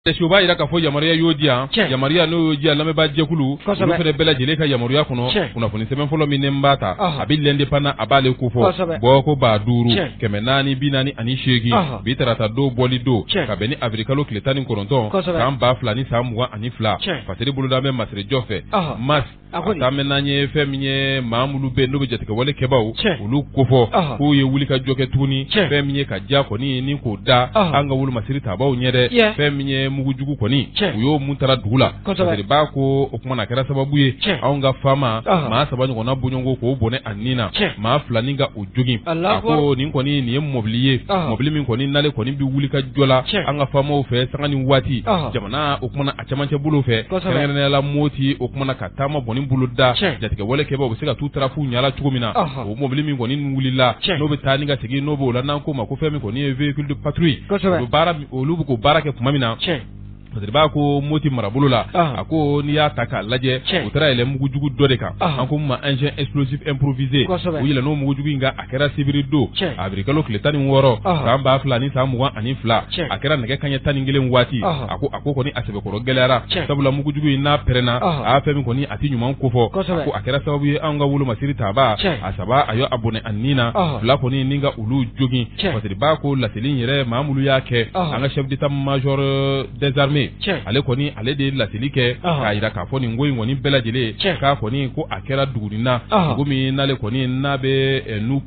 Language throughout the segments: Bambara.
Shuba ira ka fo yamaruya yodia yamaruya no yodia lameba jekulu ulu fere bela jele ka yamaruya kono kuna funi seben folo minembata abilende pana abale kufo boko ba duru kemenani binani ani shegi bitarata do boli do kabeni afrikalo kiletani koronton kan ba flani samwa ani fla fateri buluda me masre jofe mas atamenanye feminye mamulu be no bejetika wole kebaw ulu kufo ko ye wuli ka joke tuni feminye ka jako ni ko da anga wulu masiri tabaw nyede feminye mugujugu koni uyo muntara dugula sadiri bako okuma na kera sababu ye aunga fama ma sabanyo kona bunyongo ko bone anina ma flaninga ujugi ako nin koni ni mobilier mobili min koni nale koni bi wulika jola anga fama o fe sangani wati jamana okuma na achamanche bulu fe kenene la moti okuma na katama boni buluda jatika wole keba obusika tutrafu nyala chugumina o mobili min koni wulila no be taninga tigi no bo la nanko ma ko fe min koni véhicule de patrouille o bara o lubu ko barake kumamina Fadriba ko moti marabulula ako ni ya taka laje utara ele mugujugu dodeka anko ma engin explosif improvisé uyile no mugujugu inga akera sibiri do abrikalo kletani woro kamba flani samuwa ani fla akera nege kanya tani ngele wati ako koni asebe koro gelera sabula mugujugu ina perena afemi koni ati nyuma kofo ako akera sababu ye anga wulu masiri taba asaba ayo abone anina fla koni ninga ulu jogi Fadriba ko la selin yere mamulu yake anga chef d'état major des armées ale koni ale de la silike ka ira ka foni ngoyi ngoni bela jele ka koni ko akera dugurina ngumi nale koni nabe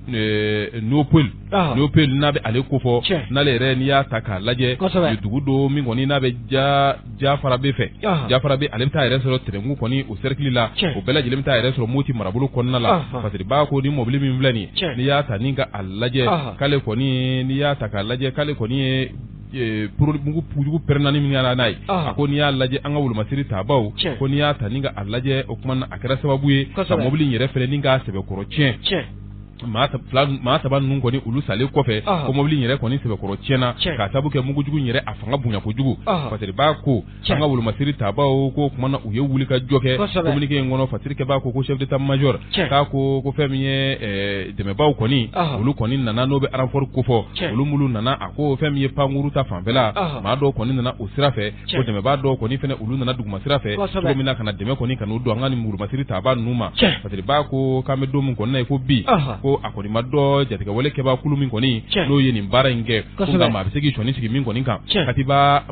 nopel nabe ale kofo nale re ni ya taka laje dugudo mi ngoni nabe ja farabe fe ja farabe ale mta ire soro trengu koni o cercle la o bela jele mta ire soro moti marabulu konna la fasiri ba ko ni mobili mi mlani ni ya taninga alaje kale koni ni ya taka laje kale koni pour mugu pujugu pernani min yana nai akoni ya laje anga wulu masiri tabaw koni ya taninga alaje okuma akara sababu ye sa mobili nyere fele ninga sebe korotien ma taban nun koni ulu sale kofe ko mobili nyere koni sebe korotiena ka sabu ke mugu jugu nyere afanga bunya ko jugu fatiri ba ko anga wulu masiri tabaw ko kuma na uye wuli ka joke communique ngono fatiri ke ba ko chef d'état major ka ko femiye deme baw koni ulu koni nana no be aranfor kofo ulu mulu nana ako femiye panguru ta fanbela ma do koni nana usirafe ko deme ba do koni fene ulu nana duguma sirafe ko mina kana deme koni kanu do ngani mulu masiri tabaw numa fatiri ba ko kame do mun konna ko bi ko akoni maddo jatika wole keba kulu min koni no yeni mbara inge kunga mabisegi choni sigi min koni kan katiba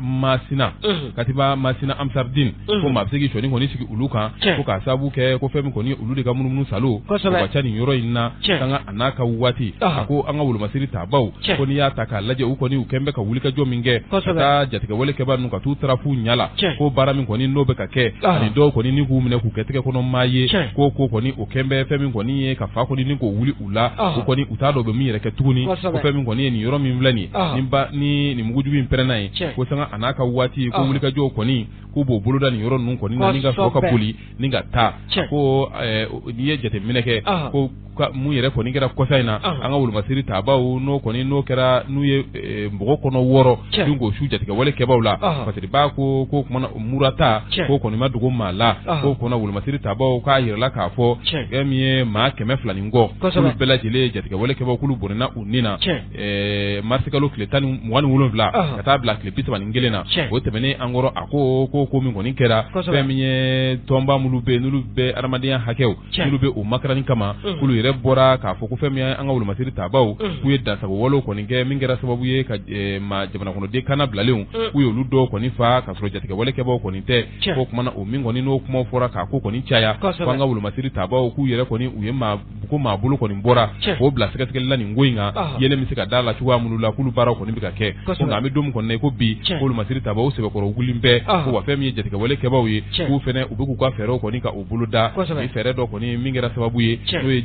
masina amsardin ko mabisegi choni koni sigi uluka ko ka sabu ke ko femi koni ulude ga mununu salo ko bachani yoro inna kanga anaka uwati ako anga wulu masiri tabaw koni ya taka laje u koni ukembe ka wulika jominge ta jatika wole keba nuka tu trafu nyala ko bara min koni nobe ka ke ni do koni ni gumne ku ketike kono maye ko koni ukembe femi koni ka fa koni ni ko wuli ula ko ni utado be mi reke tuni ko femi ko ni yoro mi mlani nimba ni mugujubi imperenai ko sanga anaka wati ko wulika jo ko ni ko bo buluda ni yoro nun ko ni ninga foka puli ninga ta ko ni yejete mineke ko mu yere ko ni gera ko sayna anga wulu masiri tabaw no ko ni no kera nu ye mbogo kono woro dungo shuja tika wale kebawla fatiri ba ko kuma murata ko ni madugo mala ko na wulu masiri tabaw ka yirla ka fo emiye ma keme flani ngo kulu bela jele jatika wale keba kulu bonena unina marsikalo kletani mwani wulonvla kata bla klepita baningelena o temene angoro ako ko min ngoni kera feminye tomba mulube nulube aramadiya hakew nulube o makarani kama kulu yere bora ka fo ko femya anga wulu masiri tabaw ku yedda sabo wolo ko ninge mingera sababu ye ka ma jabana kono de kana blaleun ku yo ludo ko ni fa ka fro jatika wale keba ko ni te ko kuma na o min ngoni no kuma fora ka ko ni chaya anga wulu masiri tabaw ku yere ko ni uyema buko ma bulu ko ni bora ko bla sika la ni ngoinga yele misika dala chuwa mulula kulu bara ko ni bika ke ko ngami dum ko ne ko bi ko lu masiri tabaw se ko ro gulimbe ko wa femi jetika wale ke bawi ku fene ubuku kwa fero ko ni ka ubuluda ni fere do ko ni mingera sababu ye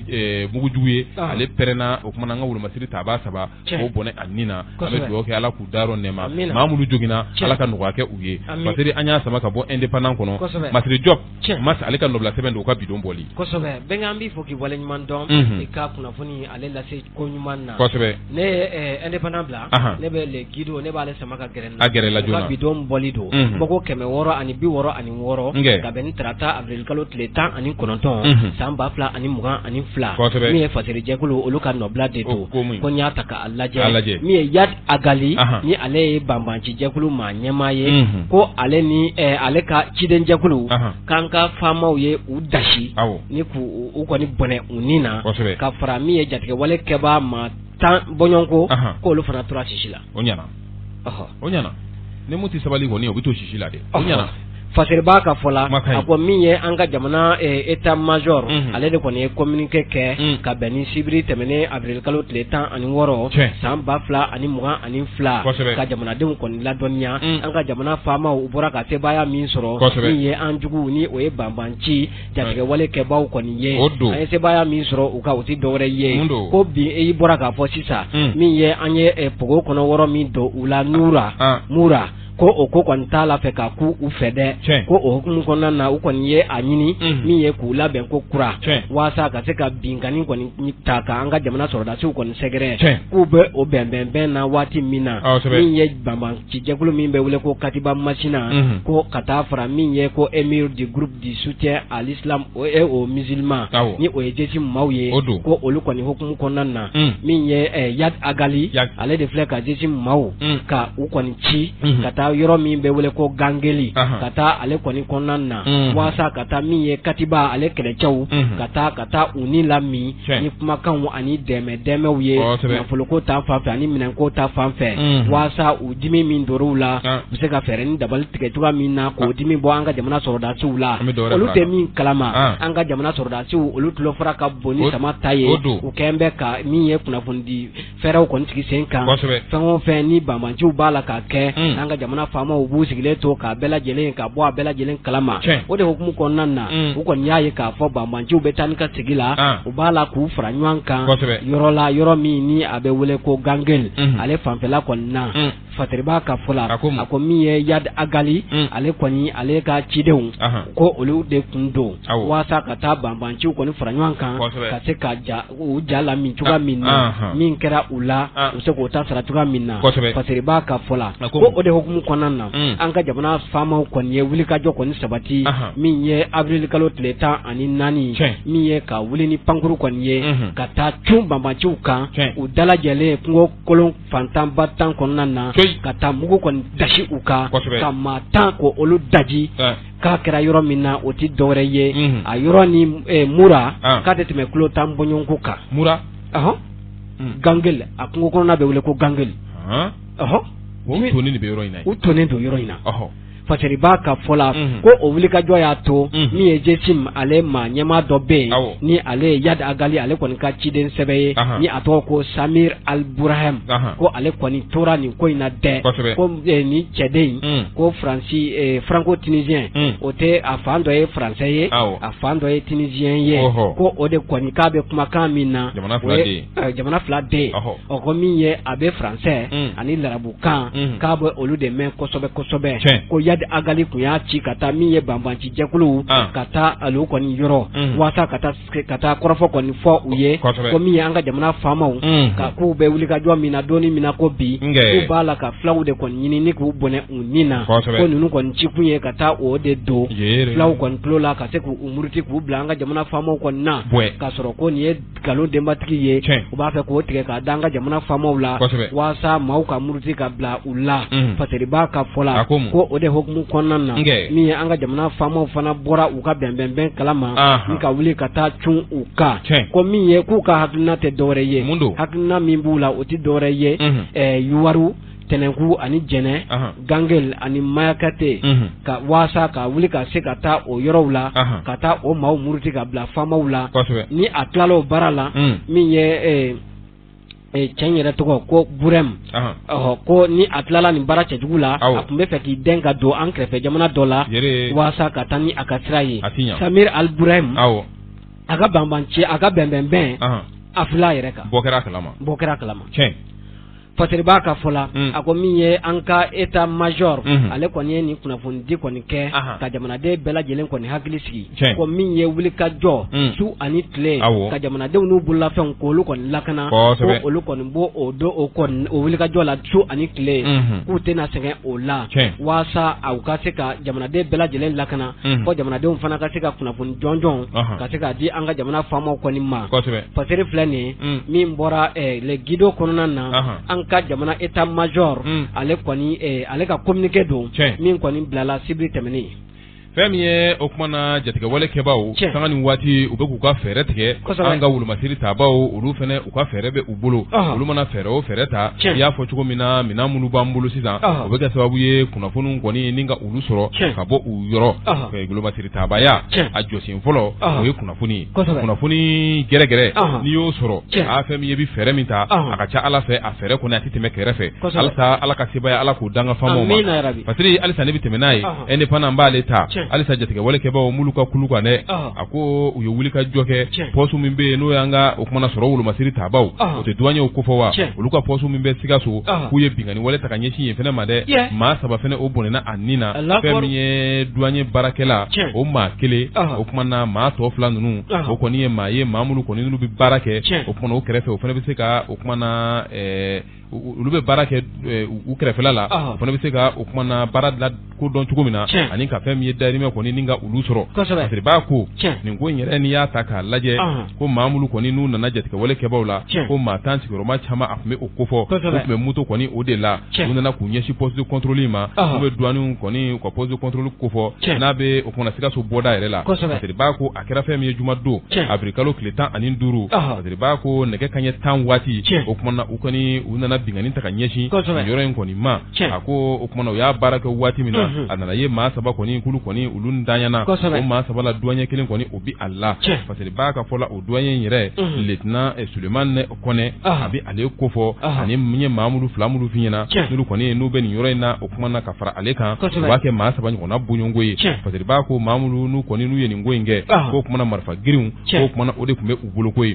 no mugu juwe ale perena o kuma nga wulu masiri taba saba ko bone annina abe do ke ala ku daro nema mamulu jogina ala kan ko ke uye masiri anya sama ka bo independent kono masiri job mas ale kan no bla seben do ka bidon boli ko sobe bengambi foki wale nyman dom e ka kuna foni ale la se ko nyman na ne independent bla ne be le gido ne ba le sama ka geren la jona bidon boli do boko keme 6 ani 66 ka bɛn ni tarata avril kalo tile 19 san 2022 min ye fasiri jɛkulu olu ka nɔbila de do ko n y'a ta k'a lajɛ min ye Yad Agali ni ale ye banbanci jɛkulu maa ɲɛmaa ye ko ale ni ale ka ciden jɛkulu k'an ka faamaw ye u dasi ni k'u kɔni bɔnɛ u ni na ka fara min ye jatigɛwale kɛbaa maa 10 bɔɲɔnko k'olu fana tora sisi la. O ɲana ni mun tɛ sabali kɔni o bɛ to sisi la dɛ. O ɲana. Fasiriba ka fɔla a ko min ye an ka jamana état major ale de kɔni ye communiqué kɛ ka bɛn ni sibiri tɛmɛnen avril kalo tile 16 san 2022 ka jamanadenw kɔni ladɔnniya an ka jamana faamaw u bɔra ka sebaaya min sɔrɔ min ye an jugu ni o ye banbanci jatigɛwale kɛbaaw kɔni ye an ye sebaaya min sɔrɔ u ka o tɛ dɔwɛrɛ ye ko bi i bɔra k'a fɔ sisan min ye an ye pogo kɔnɔ wɔɔrɔ min don u la Mura ko o ko kɔni t'a la fɛ ka ku u fɛ dɛ ko o hukumu kɔnɔna na u kɔni ye a ɲini min ye k'u labɛn ko kura waasa ka se ka binkani kɔni ta ka an ka jamana sɔrɔdasiw kɔni sɛgɛrɛ k'u bɛ o bɛnbɛnbɛn na waati min na min ye banbanci jɛkulu min bɛ wele ko Katiba Masina ko ka taa fara min ye ko émir du groupe du soutien à l'islam et aux musulmans ni o ye jesi maaw ye ko olu kɔni hukumu kɔnɔna na min ye Yad Agali ale de filɛ ka jesi maaw ka u kɔni ci ka taa yɔrɔ min bɛ wele ko Gangeli ka taa ale kɔni kɔnɔna na waasa ka taa min ye Katiba ale kɛlɛcɛw ka taa u ni lami ni kumakanw ani dɛmɛw ye nafoloko ta fanfɛ ani minɛnko ta fanfɛ waasa u dimi min dor'u la u bɛ se ka fɛɛrɛ ni dabali tigɛ cogoya min na k'o dimi bɔ an ka jamana sɔrɔdasiw la olu tɛ min kalama an ka jamana sɔrɔdasiw olu tulo fara ka bon ni sama ta ye u kɛn bɛ ka min ye kunnafoni fɛɛrɛw kɔni sigi sen kan fɛn o fɛn ni banbanciw b'a la ka kɛ an ka jamana faamaw b'u sigilen to k'a bɛɛ lajɛlen ka bɔ a bɛɛ lajɛlen kalama o de hukumu kɔnɔna na u kɔni y'a ye k'a fɔ banbanciw bɛ taa ni ka sigi la u b'a la k'u fara ɲɔgɔn kan yɔrɔ min ni a bɛ wele ko Gangel ale fanfɛla kɔni na Fasiriba ka fɔla a ko min ye Yad Agali ale kɔni ale ka cidenw ko olu de kun don waasa ka taa banbanciw kɔni fara ɲɔgɔn kan ka se ka u ja la min cogoya min na min kɛra u la u se k'o ta sara cogoya min na Fasiriba ka fɔla ko o de hukumu kɔnɔna na an ka jamana faamaw kɔni ye wulikajɔ kɔni sabati min ye avril kalo tile 14 min ye ka wuli ni pankuru kɔni ye ka taa cun banbanciw kan u dalajɛlen kungo kolon fantanba 10 kɔnɔna na ka taa mugu kɔni dasi u kan ka maa 10 ko olu daji k'a kɛra yɔrɔ min na o tɛ dɔwɛrɛ ye a yɔrɔ ni Mura k'a tɛ tɛmɛ kilo 10 bɔɲɔnko kan Gangel a kungo kɔnɔna bɛ wele ko Gangel u tonnen de bɛ yɔrɔ in na u tonnen don yɔrɔ in na Fasiriba ka fɔla ko o wulikajɔ y'a to min ye Jesim ale maa ɲɛmaa dɔ bɛ yen ni ale Yad Agali ale kɔni ka ciden sɛbɛn ye ni a tɔgɔ ko Samir Al-Burahim ko ale kɔni tora nin ko in na dɛ ko ni cɛden ko franco tunisien o tɛ a fan dɔ ye français ye a fan dɔ ye tunisien ye ko o de kɔni k'a bɛ kumakan min na jamana fila den o ko min ye a bɛ français ani larabukan k'a bɛ olu de mɛn kosɛbɛ ko Yad Agali kun y'a ci ka taa min ye banbanci jɛkulu ka taa olu kɔni yɔrɔ waasa ka taa kɔrɔfɔ kɔni fɔ u ye ko min ye an ka jamana faamaw ka k'u bɛ wulikajɔ min na donni min na ko bi k'u b'a la ka filaw de kɔni ɲini ni k'u bɔnɛ u ni na ko ninnu kɔni ci kun ye ka taa o de don filaw kɔni tulo la ka se k'u muruti k'u bila an ka jamana faamaw kɔni na k'a sɔrɔ ko nin ye nkalon denbatigi ye u b'a fɛ k'o tigɛ k'a da an ka jamana faamaw la waasa maaw ka muruti ka bila u la Fasiriba ka fɔla ko o de hukumu kɔnɔna na min ye an ka jamana faamaw fana bɔra u ka bɛnbɛnbɛn kalama ni ka wuli ka taa cun u kan ko min ye k'u ka hakilina tɛ dɔwɛrɛ ye hakilina min b'u la o tɛ dɔwɛrɛ ye Yuwaru Tɛnɛnku ani Jɛnɛ Gangel ani Mayakate ka waasa ka wuli ka se ka taa o yɔrɔw la ka taa o maaw muruti ka bila faamaw la ni a tilala o baara la min ye cɛn yɛrɛ tɔgɔ ko Burem ko ni a tilala nin baara cɛjugu la a tun bɛ fɛ k'i den ka don an kɛrɛfɛ jamana dɔ la waasa ka taa ni a ka sira ye Samir Al-Burem a ka banbanci a ka bɛnbɛnbɛn a filɛ a yɛrɛ kan bɔ kɛra kalama fasiri b'a ka fɔla a ko min ye an ka état major ale kɔni ye nin kunnafoni di kɔni kɛ ka jamanaden bɛɛ lajɛlen kɔni hakili sigi ko min ye wuli ka jɔ su ani tile ka jamanadenw n'u bololafɛnw k'olu kɔni lakana ko olu kɔni b'o o don o wuli ka jɔ la su ani tile k'u tɛna sɛgɛn o la waasa u ka se ka jamanaden bɛɛ lajɛlen lakana ko jamanadenw fana ka se ka kunnafoni jɔnjɔn ka se ka di an ka jamana faamaw kɔni ma fasiri filɛ nin min bɔra le guido kɔnɔna na an ka jamana état major ale kɔni ale ka communiqué don min kɔni bilala sibiri tɛmɛnen fɛn min ye o kuma na jatigɛwale kɛbaaw sanga ni waati u bɛ k'u ka fɛɛrɛ tigɛ an ka wulumasiri taabaaw olu fɛnɛ u ka fɛɛrɛ bɛ u bolo olu mana fɛɛrɛ o fɛɛrɛ ta i y'a fɔ cogo min na minɛn minnu b'an bolo sisan o bɛ kɛ sababu ye kunnafoniw kɔni ni ka olu sɔrɔ ka bɔ u yɔrɔ wulumasiri taabaya a jɔsen fɔlɔ o ye kunnafoni kunnafoni gɛrɛgɛrɛ n'i y'o sɔrɔ a fɛn min ye bi fɛɛrɛ min ta a ka ca ala fɛ a fɛɛrɛ kɔni a tɛ tɛmɛ kɛrɛfɛ halisa ala ka sebaya ala k'o danga faamaw ma parce que halisa ne bɛ tɛmɛ n'a ye indépendant b'ale ta halisa jatigɛwale kɛbaaw mulu ka kulu kan dɛ a ko u ye wuli ka jɔ kɛ pɔsu min bɛ yen n'o y'an ka o kumana sɔrɔ wulumasiri taabaaw o tɛ douaniers ko fɔ wa olu ka pɔsu min bɛ Sikaso k'u ye bingani wale ta ka ɲɛsin yen fɛnɛ ma dɛ maa 3 fɛnɛ o bɔnɛna a nin na fɛn min ye douanier baarakɛla o maa 1 o kumana maa tɔ 2 ninnu o kɔni ye maa ye maa minnu kɔni n'olu bɛ baara kɛ o kumana o kɛrɛfɛ o fɛnɛ bɛ se ka o kumana olu bɛ baara kɛ u kɛrɛfɛla la o fana bɛ se ka o kumana baara la ko dɔn cogo min na ani ka fɛn min ye dayirimɛ kɔni ni ka olu sɔrɔ parce b'a ko nin ko in yɛrɛ n'i y'a ta k'a lajɛ ko maa minnu kɔni n'u nana jatigɛwale kɛbaaw la ko maa tan sigiyɔrɔma caman a tun bɛ o ko fɔ u tun bɛ moto kɔni o de la u nana k'u ɲɛsin poste de contrôle ma u bɛ douaniers kɔni u ka poste de contrôle ko fɔ n'a bɛ o kumana Sikaso bɔda yɛrɛ la parce b'a ko a kɛra fɛn min ye juma don avril kalo tile 15 parce b'a ko nɛgɛ kanɲɛ 10 waati o kumana u kɔni u nana bingani ta ka ɲɛsin yɔrɔ in kɔni ma a ko o kumana u y'a baara kɛ waati min na a nana ye maa 3 kɔni kulu kɔni olu ntanyana o maa 3 la douanier 1 kɔni o bi a la parce que b'a ka fɔ la o douanier in yɛrɛ lieutenant Sulemani Kɔnɛ a bi ale ko fɔ ani min ye maa minnu 2 minnu fi ɲɛna n'olu kɔni n'u bɛ nin yɔrɔ in na o kumana ka fara ale kan u b'a kɛ maa 3 ɲɔgɔnna bonyɔngo ye parce que b'a ko maa minnu n'u kɔni n'u ye nin ko in kɛ k'o kumana marifa girinw k'o kumana o de tun bɛ u bolo ko ye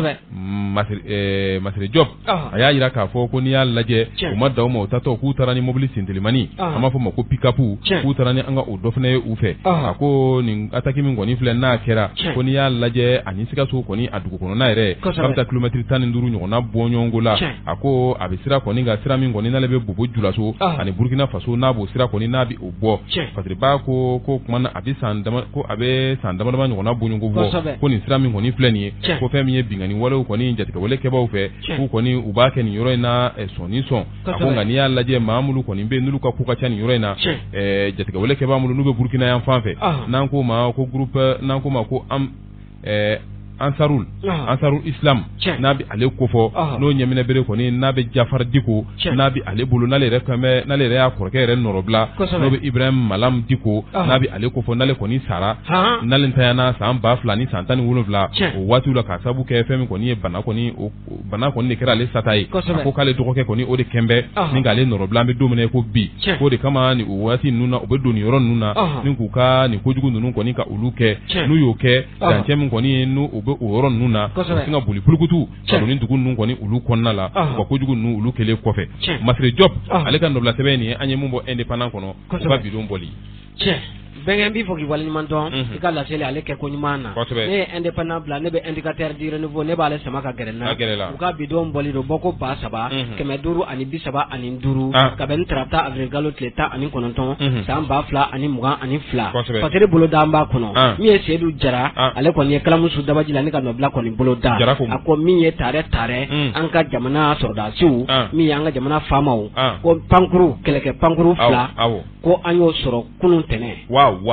Masire Diop a y'a jira k'a fɔ ko n'i y'a lajɛ u ma daw ma o tatɔ k'u taara ni mobili sentelimani an b'a fɔ ma ko pick-up k'u taara ni an ka o dɔ fana ye u fɛ a ko nin attaque min kɔni filɛ n'a kɛra ko n'i y'a lajɛ ani Sikaso kɔni a dugu kɔnɔna yɛrɛ k'a bɛ taa kilomɛtiri 15 ɲɔgɔnna bɔ ɲɔgɔngo la a ko a bɛ sira kɔni ka sira min kɔni n'ale bɛ Bobo Julaso ani Burkina Faso n'a b'o sira kɔni n'a bɛ o bɔ parce que b'a ko kumana a bɛ san dama dama ɲɔgɔnna bɔ ɲɔgɔngo bɔ ko nin sira min kɔni filɛ nin ye ko fɛn min ye bingani walew kɔni jatigɛwale kɛbaaw fɛ k'u kɔni u b'a kɛ nin yɔrɔ in na sɔni sɔn a ko nka n'i y'a lajɛ maa minnu kɔni bɛ n'olu ka ko ka ca nin yɔrɔ in na jatigɛwale kɛbaa minnu n'u bɛ Burkina yan fan fɛ n'an ko ma ko groupe n'an ko ma ko Ansarul Islam n'a bɛ ale ko fɔ n'o ɲɛminɛ bere kɔni n'a bɛ Jafar Diko n'a bɛ ale bolo n'ale yɛrɛ y'a kɔrɔkɛ yɛrɛ nɔrɔbila n'o bɛ Ibrahim Malam Diko n'a bɛ ale ko fɔ n'ale kɔni sara n'ale ntanyana san 2000 ni san 17 o waatiw la k'a sababu kɛ fɛn min kɔni ye bana kɔni de kɛra ale sata ye ko k'ale dɔgɔkɛ kɔni o de kɛnbɛ ni k'ale nɔrɔbila an bɛ don min ko bi k'o de kama nin o waati ninnu na u bɛ don nin yɔrɔ ninnu na ni k'u ka nin kojugu ninnu kɔni ka olu kɛ n'u y'o kɛ dancɛ min kɔni ye n'u bɛ o yɔrɔ ninnu na u sin ka boli pulukutu ka don ni dugu ninnu kɔni olu kɔnɔna la u ka kojugu ninnu olu kɛlen kɔfɛ Masire Diop ale ka nɔbila sɛbɛn nin ye an ye mun bɔ indépendant kɔnɔ u ka bidon bɔli bɛnkɛ b'i fɔ k'i waleɲuman dɔn i ka laseli ale kɛ ko ɲuman na ne ye indépendant bila ne bɛ indicateur di renouveau ne b'ale sama ka gɛrɛ na u ka bidon bɔli do bɔ ko 3000 535 ka bɛn ni tarata avril kalo tile 19 san 2022 Fasiri bolo da an b'a kɔnɔ min ye Seydou Jara ale kɔni ye kalamusu dabaji la ne ka nɔbila kɔni bolo da a ko min ye tare an ka jamana sɔrɔdasiw min ye an ka jamana faamaw ko pankuru kɛlɛkɛ pankuru 2 ko an y'o sɔrɔ kunun tɛnɛ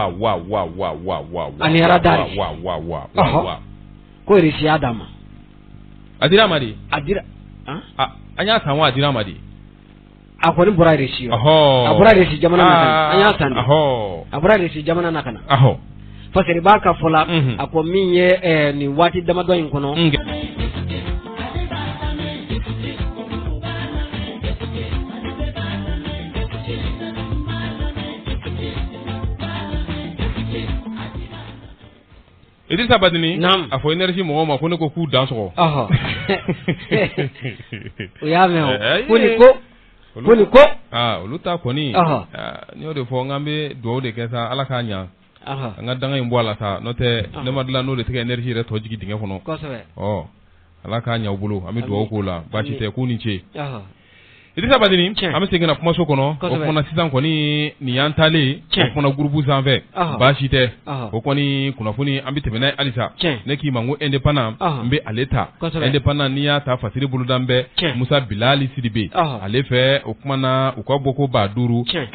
ani radar ko irisiya d'a ma a dira ma di an y'a san wa a dira ma di a kɔni bɔra irisi a bɔra irisi jamana na kana an y'a san a bɔra irisi jamana na kana Fasiri b'a ka fɔ la a ko min ye nin waati damadɔ in kɔnɔ Idrissa Badini a fɔ énergie mɔgɔw ma ko ne ko k'u dan sɔgɔ. O y'a mɛn o ko ko olu ta kɔni ni y'o de fɔ n k'an bɛ dugawu de kɛ sa Ala k'a ɲa an ka danga in bɔ a la sa n'o tɛ ne ma dilan n'o de tɛ ka énergie yɛrɛ tɔ jigin dingɛ kɔnɔ. Kosɛbɛ. Ala k'a ɲa u bolo an bɛ dugawu k'o la baasi tɛ k'u ni ce. Idrissa Badini an bɛ segin ka kumaso kɔnɔ o kumana sisan kɔni nin y'an taalen o kumana groupe sanfɛ baasi tɛ o kɔni kunnafoni an bɛ tɛmɛ n'a ye halisa ne k'i ma n ko indépendant n bɛ ale ta indépendant n'i y'a ta Fasiri bolodan bɛ Musa Bilali Sidibe ale fɛ o kumana u ka bɔ ko 5000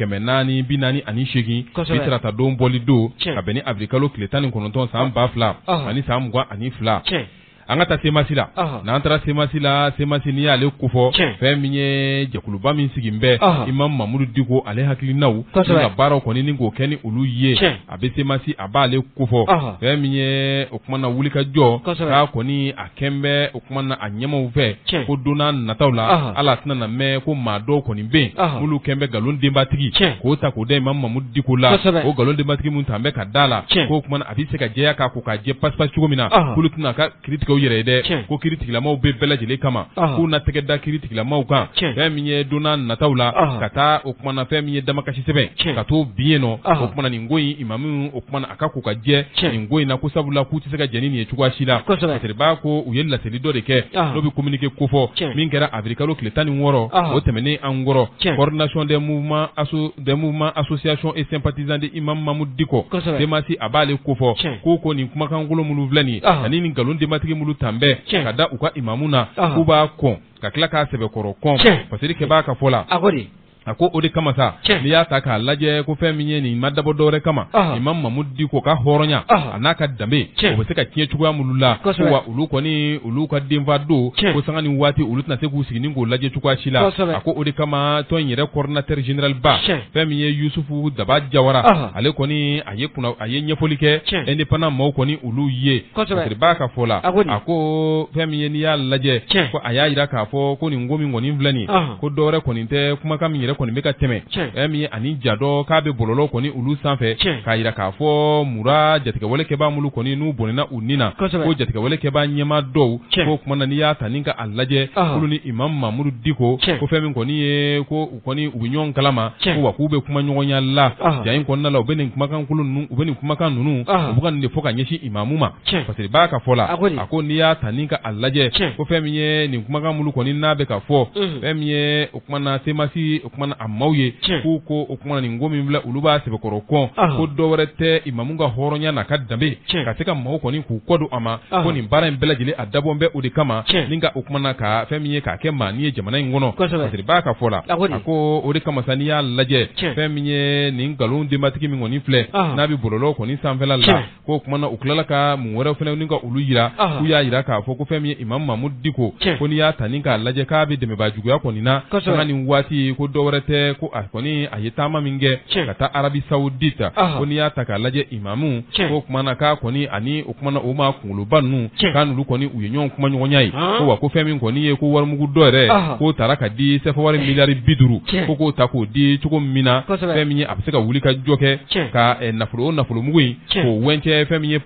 448 bi tarata don bɔli don ka bɛn ni avril kalo tile 19 san 2000 ani san 22 an ka taa Semasi la n'an taara Semasi la Semasi n'i y'ale kofɔ fɛn min ye jɛkuluba min sigi bɛ Imam Mamudu Diko ale hakilinaw ka baaraw kɔni ni k'o kɛ ni olu ye a bɛ Semasi a b'ale kofɔ fɛn min ye o kumana wulikajɔ k'a kɔni a kɛn bɛ o kumana a ɲɛmaw fɛ ko donna nataw la ala tɛna na mɛn ko maa dɔw kɔni bɛ yen olu kɛn bɛ nkalon denbatigi k'o ta k'o da Imam Mamudu Diko la o nkalon denbatigi mun tun bɛ ka da la k'o kumana a bɛ se ka jɛya k'a ko k'a jɛ pasi cogo min na k'olu tɛna ka kiiritigɛw yɛrɛ dɛ ko kiiritigilamaw bɛ bɛɛ lajɛlen kama k'u na tɛgɛ da kiiritigilamaw kan fɛn min ye donna nataw la ka taa o kumana fɛn min ye damakasi sɛbɛn ka t'o bin yen nɔ o kumana nin ko in imamu o kumana a ka ko ka jɛ nin ko in na ko sabula k'u tɛ se ka jɛ ni nin ye cogoya si la paseriba ko u ye laseli dɔ de kɛ n'o bɛ communiqué kofɔ min kɛra avril kalo tile 16 o tɛmɛnen an kɔrɔ coordination des mouvements associations et sympathisants de Imam Mamudu Diko Semasi a b'ale kofɔ ko nin kumakankolon minnu filɛ nin ye ani nin nkalon denbatigi minnu tan bɛɛ ka da u ka imamu na k'u b'a kɔn ka tila k'a sɛbɛkɔrɔ kɔn pasiri kɛ b'a ka fɔ la a ko o de kama sa n'i y'a ta k'a lajɛ ko fɛn min ye nin ma dabɔ dɔwɛrɛ kama Imam Mamudu Diko ka hɔrɔnya a n'a ka danbe o bɛ se ka tiɲɛ cogoya minnu la ko wa olu kɔni olu ka denfa don ko sanga ni waati olu tɛna se k'u sigi ni k'o lajɛ cogoya si la a ko o de kama tɔn in yɛrɛ coordinateur général ba fɛn min ye Yusufu Daba Jawara ale kɔni a ye ɲɛfɔli kɛ indépendant maaw kɔni olu ye parce b'a ka fɔ la a ko fɛn min ye n'i y'a lajɛ ko a y'a jira k'a fɔ ko nin ko min kɔni filɛ nin ko dɔwɛrɛ kɔni tɛ kumakan min yɛrɛ kɔni bɛ ka tɛmɛ min ani jadɔ k'a bɛ bɔlɔlɔ kɔni olu sanfɛ k'a jira k'a fɔ mura jatigɛwalekɛbaa minnu kɔni n'u bɔnɛna u nin na ko jatigɛwalekɛbaa ɲɛma dɔw ko kuma na n'i y'a ta ni ka a lajɛ olu ni Imam Mamudu Diko ko fɛn min kɔni ye ko u kɔni u bɛ ɲɔgɔn kalama ko wa k'u bɛ kuma ɲɔgɔnya la ja in kɔnɔna la u bɛ nin kumakan ninnu u bɛ nin kumakan ninnu u bɛ ka nin de fɔ ka ɲɛsin imamu ma parce que b'a ka fɔ la a ko n'i y'a ta ni ka a lajɛ ko fɛn min ye nin kumakan minnu kɔni n'a bɛ ka fɔ fɛn min ye o kuma na Semasi o kuma na a maaw ye k'u ko o kuma nin ko min filɛ olu b'a sɛbɛkɔrɔ kɔn ko dɔwɛrɛ tɛ imamu ka hɔrɔnya n'a ka danbe ka se ka maaw kɔni k'u kɔdon a ma ko nin baara in bɛɛ lajɛlen a dabɔn bɛ o de kama ni ka o kuma na ka fɛn min ye k'a kɛ maa n'i ye jamana in kɔnɔ parce que b'a ka fɔ la a ko o de kama sa n'i y'a lajɛ fɛn min ye nin nkalon denbatigi min kɔni filɛ n'a bɛ bɔlɔlɔ kɔni sanfɛla la ko o kuma na u tilala ka mun wɛrɛw fɛnɛ ni ka olu yira k'u y'a yira k'a fɔ ko fɛn min ye Imam Mamudu Diko ko n'i y'a ta ni k'a lajɛ k'a bɛ dɛmɛbaa juguya kɔni na sanga nin waati ko dɔwɛrɛ tɛ ko a kɔni a ye taama min kɛ ka taa Arabi Saoudite ko n'i y'a ta k'a lajɛ imamu ko kuma na k'a kɔni ani o kuma na o ma kunkoloba ninnu k'a n'olu kɔni u ye ɲɔgɔn kuma ɲɔgɔnya ye ko wa ko fɛn min kɔni ye ko warimugu dɔ yɛrɛ k'o taara ka di sɛfɛwari miliyari 50 ko k'o ta k'o di cogo min na fɛn min ye a bɛ se ka wuli ka jɔ kɛ ka nafolomugu in k'o wɛncɛ fɛn min ye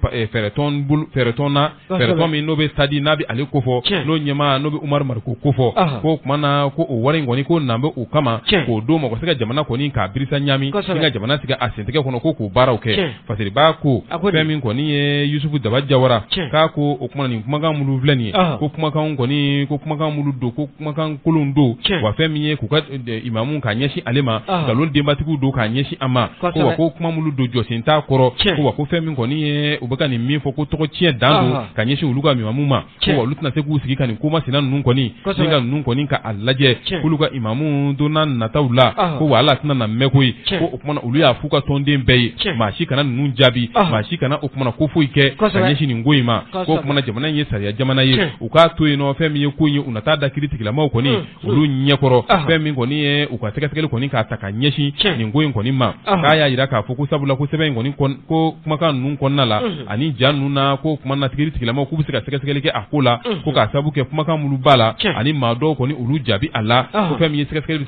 fɛɛrɛtɔn min n'o bɛ sadi n'a bɛ ale kofɔ n'o ɲɛmaa n'o bɛ Umaru Mariko kofɔ ko kuma na ko o wari in kɔni ko nan bɛ o kama k'o don ma ko se ka jamana kɔni k'a birisa ɲami ni ka jamana sigi a sentigɛ kɔnɔ ko k'o baaraw kɛ parce que b'a ko fɛn min kɔni ye Yusufu Daba Jawara k'a ko o kuma nin kumakan minnu filɛ nin ye ko kumakan kɔni ko kumakan minnu don ko kumakan kolon don wa fɛn min ye k'u ka imamu k'a ɲɛsin ale ma nkalon denbatigiw don k'a ɲɛsin a ma ko wa ko kuma minnu don jɔsen t'a kɔrɔ ko wa ko fɛn min kɔni ye u bɛ ka nin min fɔ ko tɔgɔ tiɲɛ dan don ka ɲɛsin olu ka imamu ma ko wa olu tɛna se k'u sigi ka nin komasina ninnu kɔni ni ka ninnu kɔni ka a lajɛ k'olu ka imamu donna nataw la ko wa ala tɛna na mɛn koyi ko o kumana olu y'a f'u ka tɔnden bɛɛ ye maa si kana ninnu jaabi maa si kana o kumana ko foyi kɛ ka ɲɛsin nin ko in ma ko o kumana jamana in ye sariya jamana ye u k'a to yen nɔ fɛn min ye ko in ye u na taa da kiiritigilamaw kɔni olu ɲɛkɔrɔ fɛn min kɔni ye u ka sɛgɛsɛgɛli kɔni k'a ta ka ɲɛsin nin ko in kɔni ma k'a y'a jira k'a fɔ ko sabula ko sɛbɛn in kɔni ko kumakan ninnu kɔnɔna la ani ja ninnu na ko kumana kiiritigilamaw k'u bɛ se ka sɛgɛsɛgɛli kɛ a ko la ko k'a sababu kɛ kumakan minnu b'a la ani maa dɔw kɔni olu jaabi a la ko fɛn min ye sɛgɛsɛgɛli bɛ se ka kɛ ka taa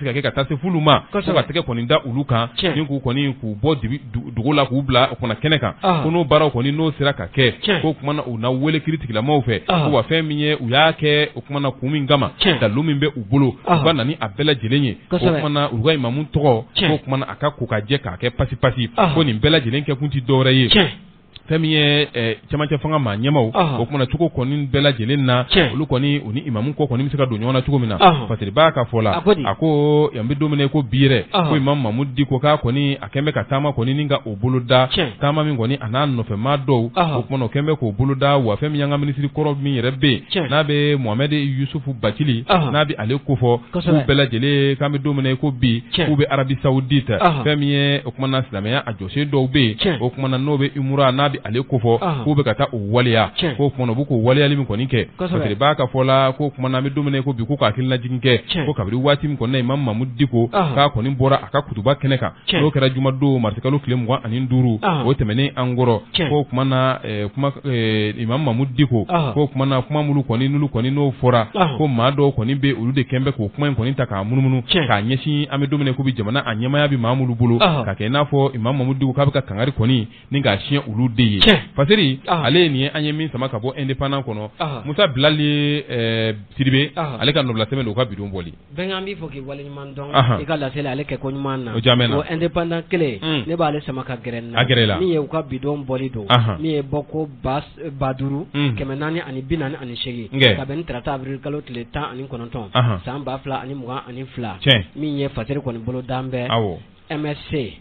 kana se fulu ma ko ka tɛgɛ kɔni da ulu kan ni k'u kɔni k'u bɔ dugu la k'u bila o kuna kɛnɛ kan ko n'o baaraw kɔni n'o sera ka kɛ ko kuma na u na wele kiiri tigilamaw fɛ ko wa fɛn min ye u y'a kɛ o kuma na kun min kama dalu min bɛ u bolo u ka na ni a bɛɛ lajɛlen ye o kuma na u ka imamu tɔgɔ ko kuma na a ka ko ka jɛ k'a kɛ pasi ko nin bɛɛ lajɛlen kɛ kun ti dɔwɛrɛ ye fɛn min ye cɛmancɛ fanga maa ɲɛmaw o kumana cogo kɔni bɛɛ lajɛlen na olu kɔni u ni imamu kɔ kɔni bɛ se ka don ɲɔgɔn na cogo min na parce que b'a ka fɔ la a ko yan bɛ don min na ko bi yɛrɛ ko imamu Mamudu Diko k'a kɔni a kɛn bɛ ka taama kɔni ni ka o bolo da taama min kɔni a n'a nɔfɛmaa dɔw o kumana o kɛn bɛ k'o bolo da wa fɛn min y'an ka minisiri kɔrɔ min yɛrɛ bɛ yen n'a bɛ Mohamed Yusufu Bacili n'a bɛ ale ko fɔ k'u bɛɛ lajɛlen k'an bɛ don min na ko bi k'u bɛ Arabi Saoudite fɛn min ye o kumana silamɛya a jɔsen dɔw bɛ yen o kumana n'o bɛ umura n'a bɛ ale ko fɔ k'u bɛ ka taa o waleya ko kumana u bɛ k'o waleyali min kɔni kɛ parce que b'a ka fɔ la ko kumana an bɛ don min na ko bi ko k'a hakilinajigin kɛ ko kabini waati min kɔni na imamu Mamudu Diko k'a kɔni bɔra a ka kutuba kɛnɛ kan n'o kɛra jumadon marsikalo tile 25 o tɛmɛnen an kɔrɔ ko kumana imamu Mamudu Diko ko kumana kuma minnu kɔni n'olu kɔni n'o fɔra ko maa dɔw kɔni bɛ olu de kɛn bɛ k'o kuma in kɔni ta k'a munumunu k'a ɲɛsin an bɛ don min na ko bi jamana a ɲɛmaya bɛ maa minnu bolo ka kɛ i n'a fɔ imamu Mamudu Diko k'a bɛ ka kangari kɔni ni k'a siɲɛ olu de ye Fasiri ale ni an ye min sama ka bɔ indépendant kɔnɔ Musa Bilali Sidibe ale ka nɔbila sɛbɛn do ka bidon bɔli bɛnkan b'i fɔ k'i waleɲuman dɔn i ka laseli ale kɛ ko ɲuman na o indépendant kelen ne b'ale sama ka gɛrɛ na min ye u ka bidon bɔli don min ye bɔ ko 5,448 ka bɛn ni tarata avril kalo tile 19 san 2022 min ye Fasiri kɔni bolo dan bɛ MSC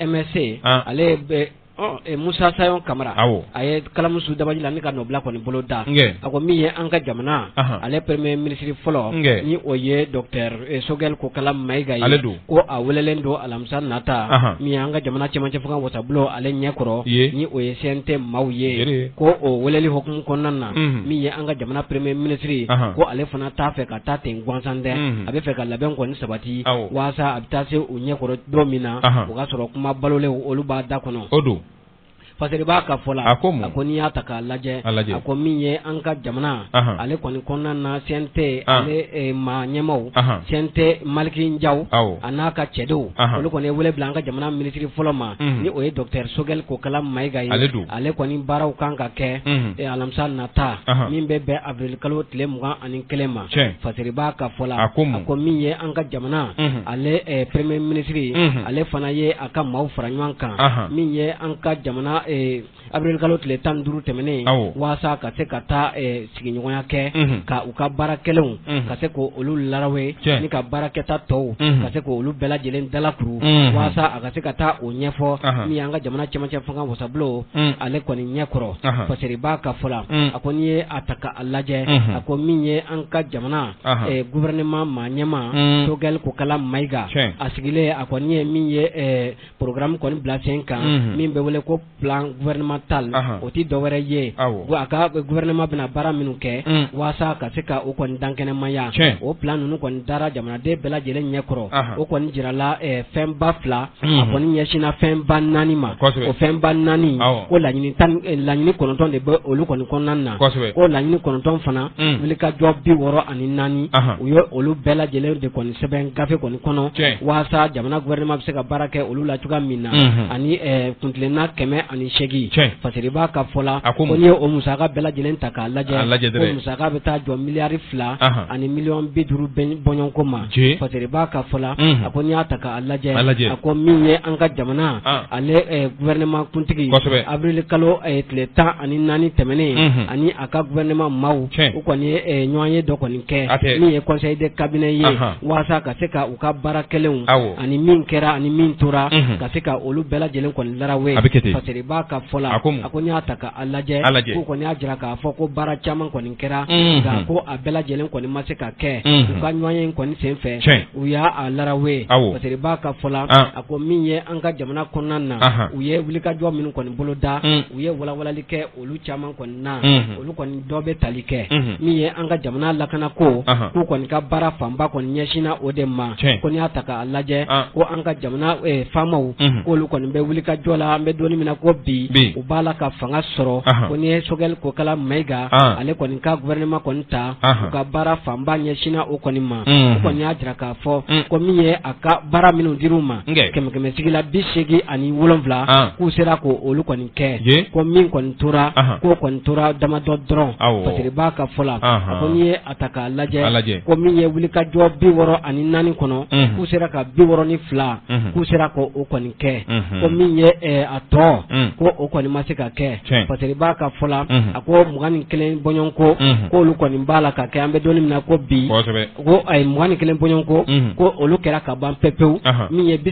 ale bɛ Musa Sayon Kamara a ye kalamusu dabaji la ni ka nɔbila kɔni bolo da a ko min ye an ka jamana ale premier ministre fɔlɔ ni o ye Dr Sogɛl Kokala Mayiga ye ko a welelen don alamisa nata min ye an ka jamana cɛmancɛ fanga wasabulon ale ɲɛkɔrɔ ni o ye CNT maaw ye ko o weleli hukumu kɔnɔna na min ye an ka jamana premier ministre ko ale fana t'a fɛ ka taa ten gansan dɛ a bɛ fɛ ka labɛn kɔni sabati waasa a bɛ taa se u ɲɛkɔrɔ don min na o ka sɔrɔ kuma balolen olu b'a da kɔnɔ Fasiri b'a ka fɔ la a ko n'i y'a ta k'a lajɛ a ko min ye an ka jamana ale kɔni kɔnɔna na CNT ale maa ɲɛmaw CNT Maliki Njaw a n'a ka cɛdenw olu kɔni ye wele bila an ka jamana minisiri fɔlɔ ma ni o ye Dr Sogɛl Kokala Mayiga ye ale kɔni baaraw kan ka kɛ alamisa nata min bɛ bɛn avril kalo tile 21 ma Fasiri b'a ka fɔ la a ko min ye an ka jamana ale premier ministre ale fana ye a ka maaw fara ɲɔgɔn kan min ye an ka jamana avril kalo tile 15 tɛmɛnen waasa ka se ka taa sigiɲɔgɔnya kɛ ka u ka baarakɛlenw ka se ko olu larawe ni ka baarakɛta tɔw ka se ko olu bɛɛ lajɛlen dalakuru waasa a ka se ka taa o ɲɛfɔ min y'an ka jamana cɛmancɛ fanga wasabulon ale kɔni ɲɛkɔrɔ Fasiri b'a ka fɔ la a ko n'i ye a ta k'a lajɛ a ko min ye an ka jamana gouvernement maa ɲɛma Sogɛl Kokala Mayiga a sigilen a kɔni ye min ye programme kɔni bila sen kan min bɛ wele ko plan gouvernemental o ti dɔwɛrɛ ye a ka gouvernement bɛna baara minnu kɛ waasa ka se ka o kɔni dankɛnɛmaya o plan ninnu kɔni dara jamanaden bɛɛ lajɛlen ɲɛkɔrɔ o kɔni jirala fɛnba 2 a kɔni ɲɛsinna fɛnba 4 ma o fɛnba 4 ko laɲini 9 de bɛ olu kɔni kɔnɔna na ko laɲini 9 fana wulikajɔ 64 u ye olu bɛɛ lajɛlen de kɔni sɛbɛn gafe kɔni kɔnɔ waasa jamana gouvernement bɛ se ka baara kɛ olu la cogoya min na ani kuntilenna 108 Fasiri b'a ka fɔ la ko n'i ye o musaka bɛɛ lajɛlen ta k'a lajɛ ko musaka bɛ taa jɔ miliyari 2 ani miliyɔn 50 bɔɲɔnko ma Fasiri b'a ka fɔ la a ko n'i y'a ta k'a lajɛ a ko min ye an ka jamana ale gouvernement kuntigi avril kalo tile 14 tɛmɛnen ani a ka gouvernement maaw u kɔni ye ɲɔgɔn ye dɔ kɔni kɛ min ye conseil de cabinet ye waasa ka se ka u ka baarakɛlenw ani min kɛra ani min tora ka se ka olu bɛɛ lajɛlen kɔni larawe Fasiri b'a ka fɔ la a ko n'i y'a ta k'a lajɛ k'u kɔni y'a jira k'a fɔ ko baara caman kɔni kɛra nka ko a bɛɛ lajɛlen kɔni ma se ka kɛ u ka ɲɔgɔn ye kɔni sen fɛ u y'a larawe Fasiri b'a ka fɔ la a ko min ye an ka jamana kɔnɔna na u ye wulikajɔ minnu kɔni bolo da u ye walawalali kɛ olu caman kɔni na olu kɔni dɔ bɛ tali kɛ min ye an ka jamana lakana ko k'u kɔni ka baara fanba kɔni ɲɛsinna o de ma ko n'i y'a ta k'a lajɛ ko an ka jamana faamaw k'olu kɔni bɛ wulikajɔ la an bɛ donni min na ko bi u bala ka fanga sɔrɔ ko ni Sogɛl Kokala Mayiga ale kɔni ka gouvernement kɔni ta u ka baara fanba ɲɛsinna o kɔni ma o kɔni y'a jira k'a fɔ ko min ye a ka baara minnu dir'u ma 100 sigila 87 k'u sera ko olu kɔni kɛ ko min kɔni tora k'o kɔni tora damadɔ dɔrɔn parce que b'a ka fɔ la ko n'i ye a ta k'a lajɛ ko min ye wulikajɔ 64 kɔnɔ k'u sera ka 62 k'u sera ko o kɔni kɛ ko min ye a tɔ ko o kɔni ma se ka kɛ parce que b'a ka fɔ la a ko 21 bɔɲɔnko k'olu kɔni b'a la ka kɛ an bɛ donni min na ko bi ko a ye 21 bɔɲɔnko ko olu kɛra ka ban pepewu min ye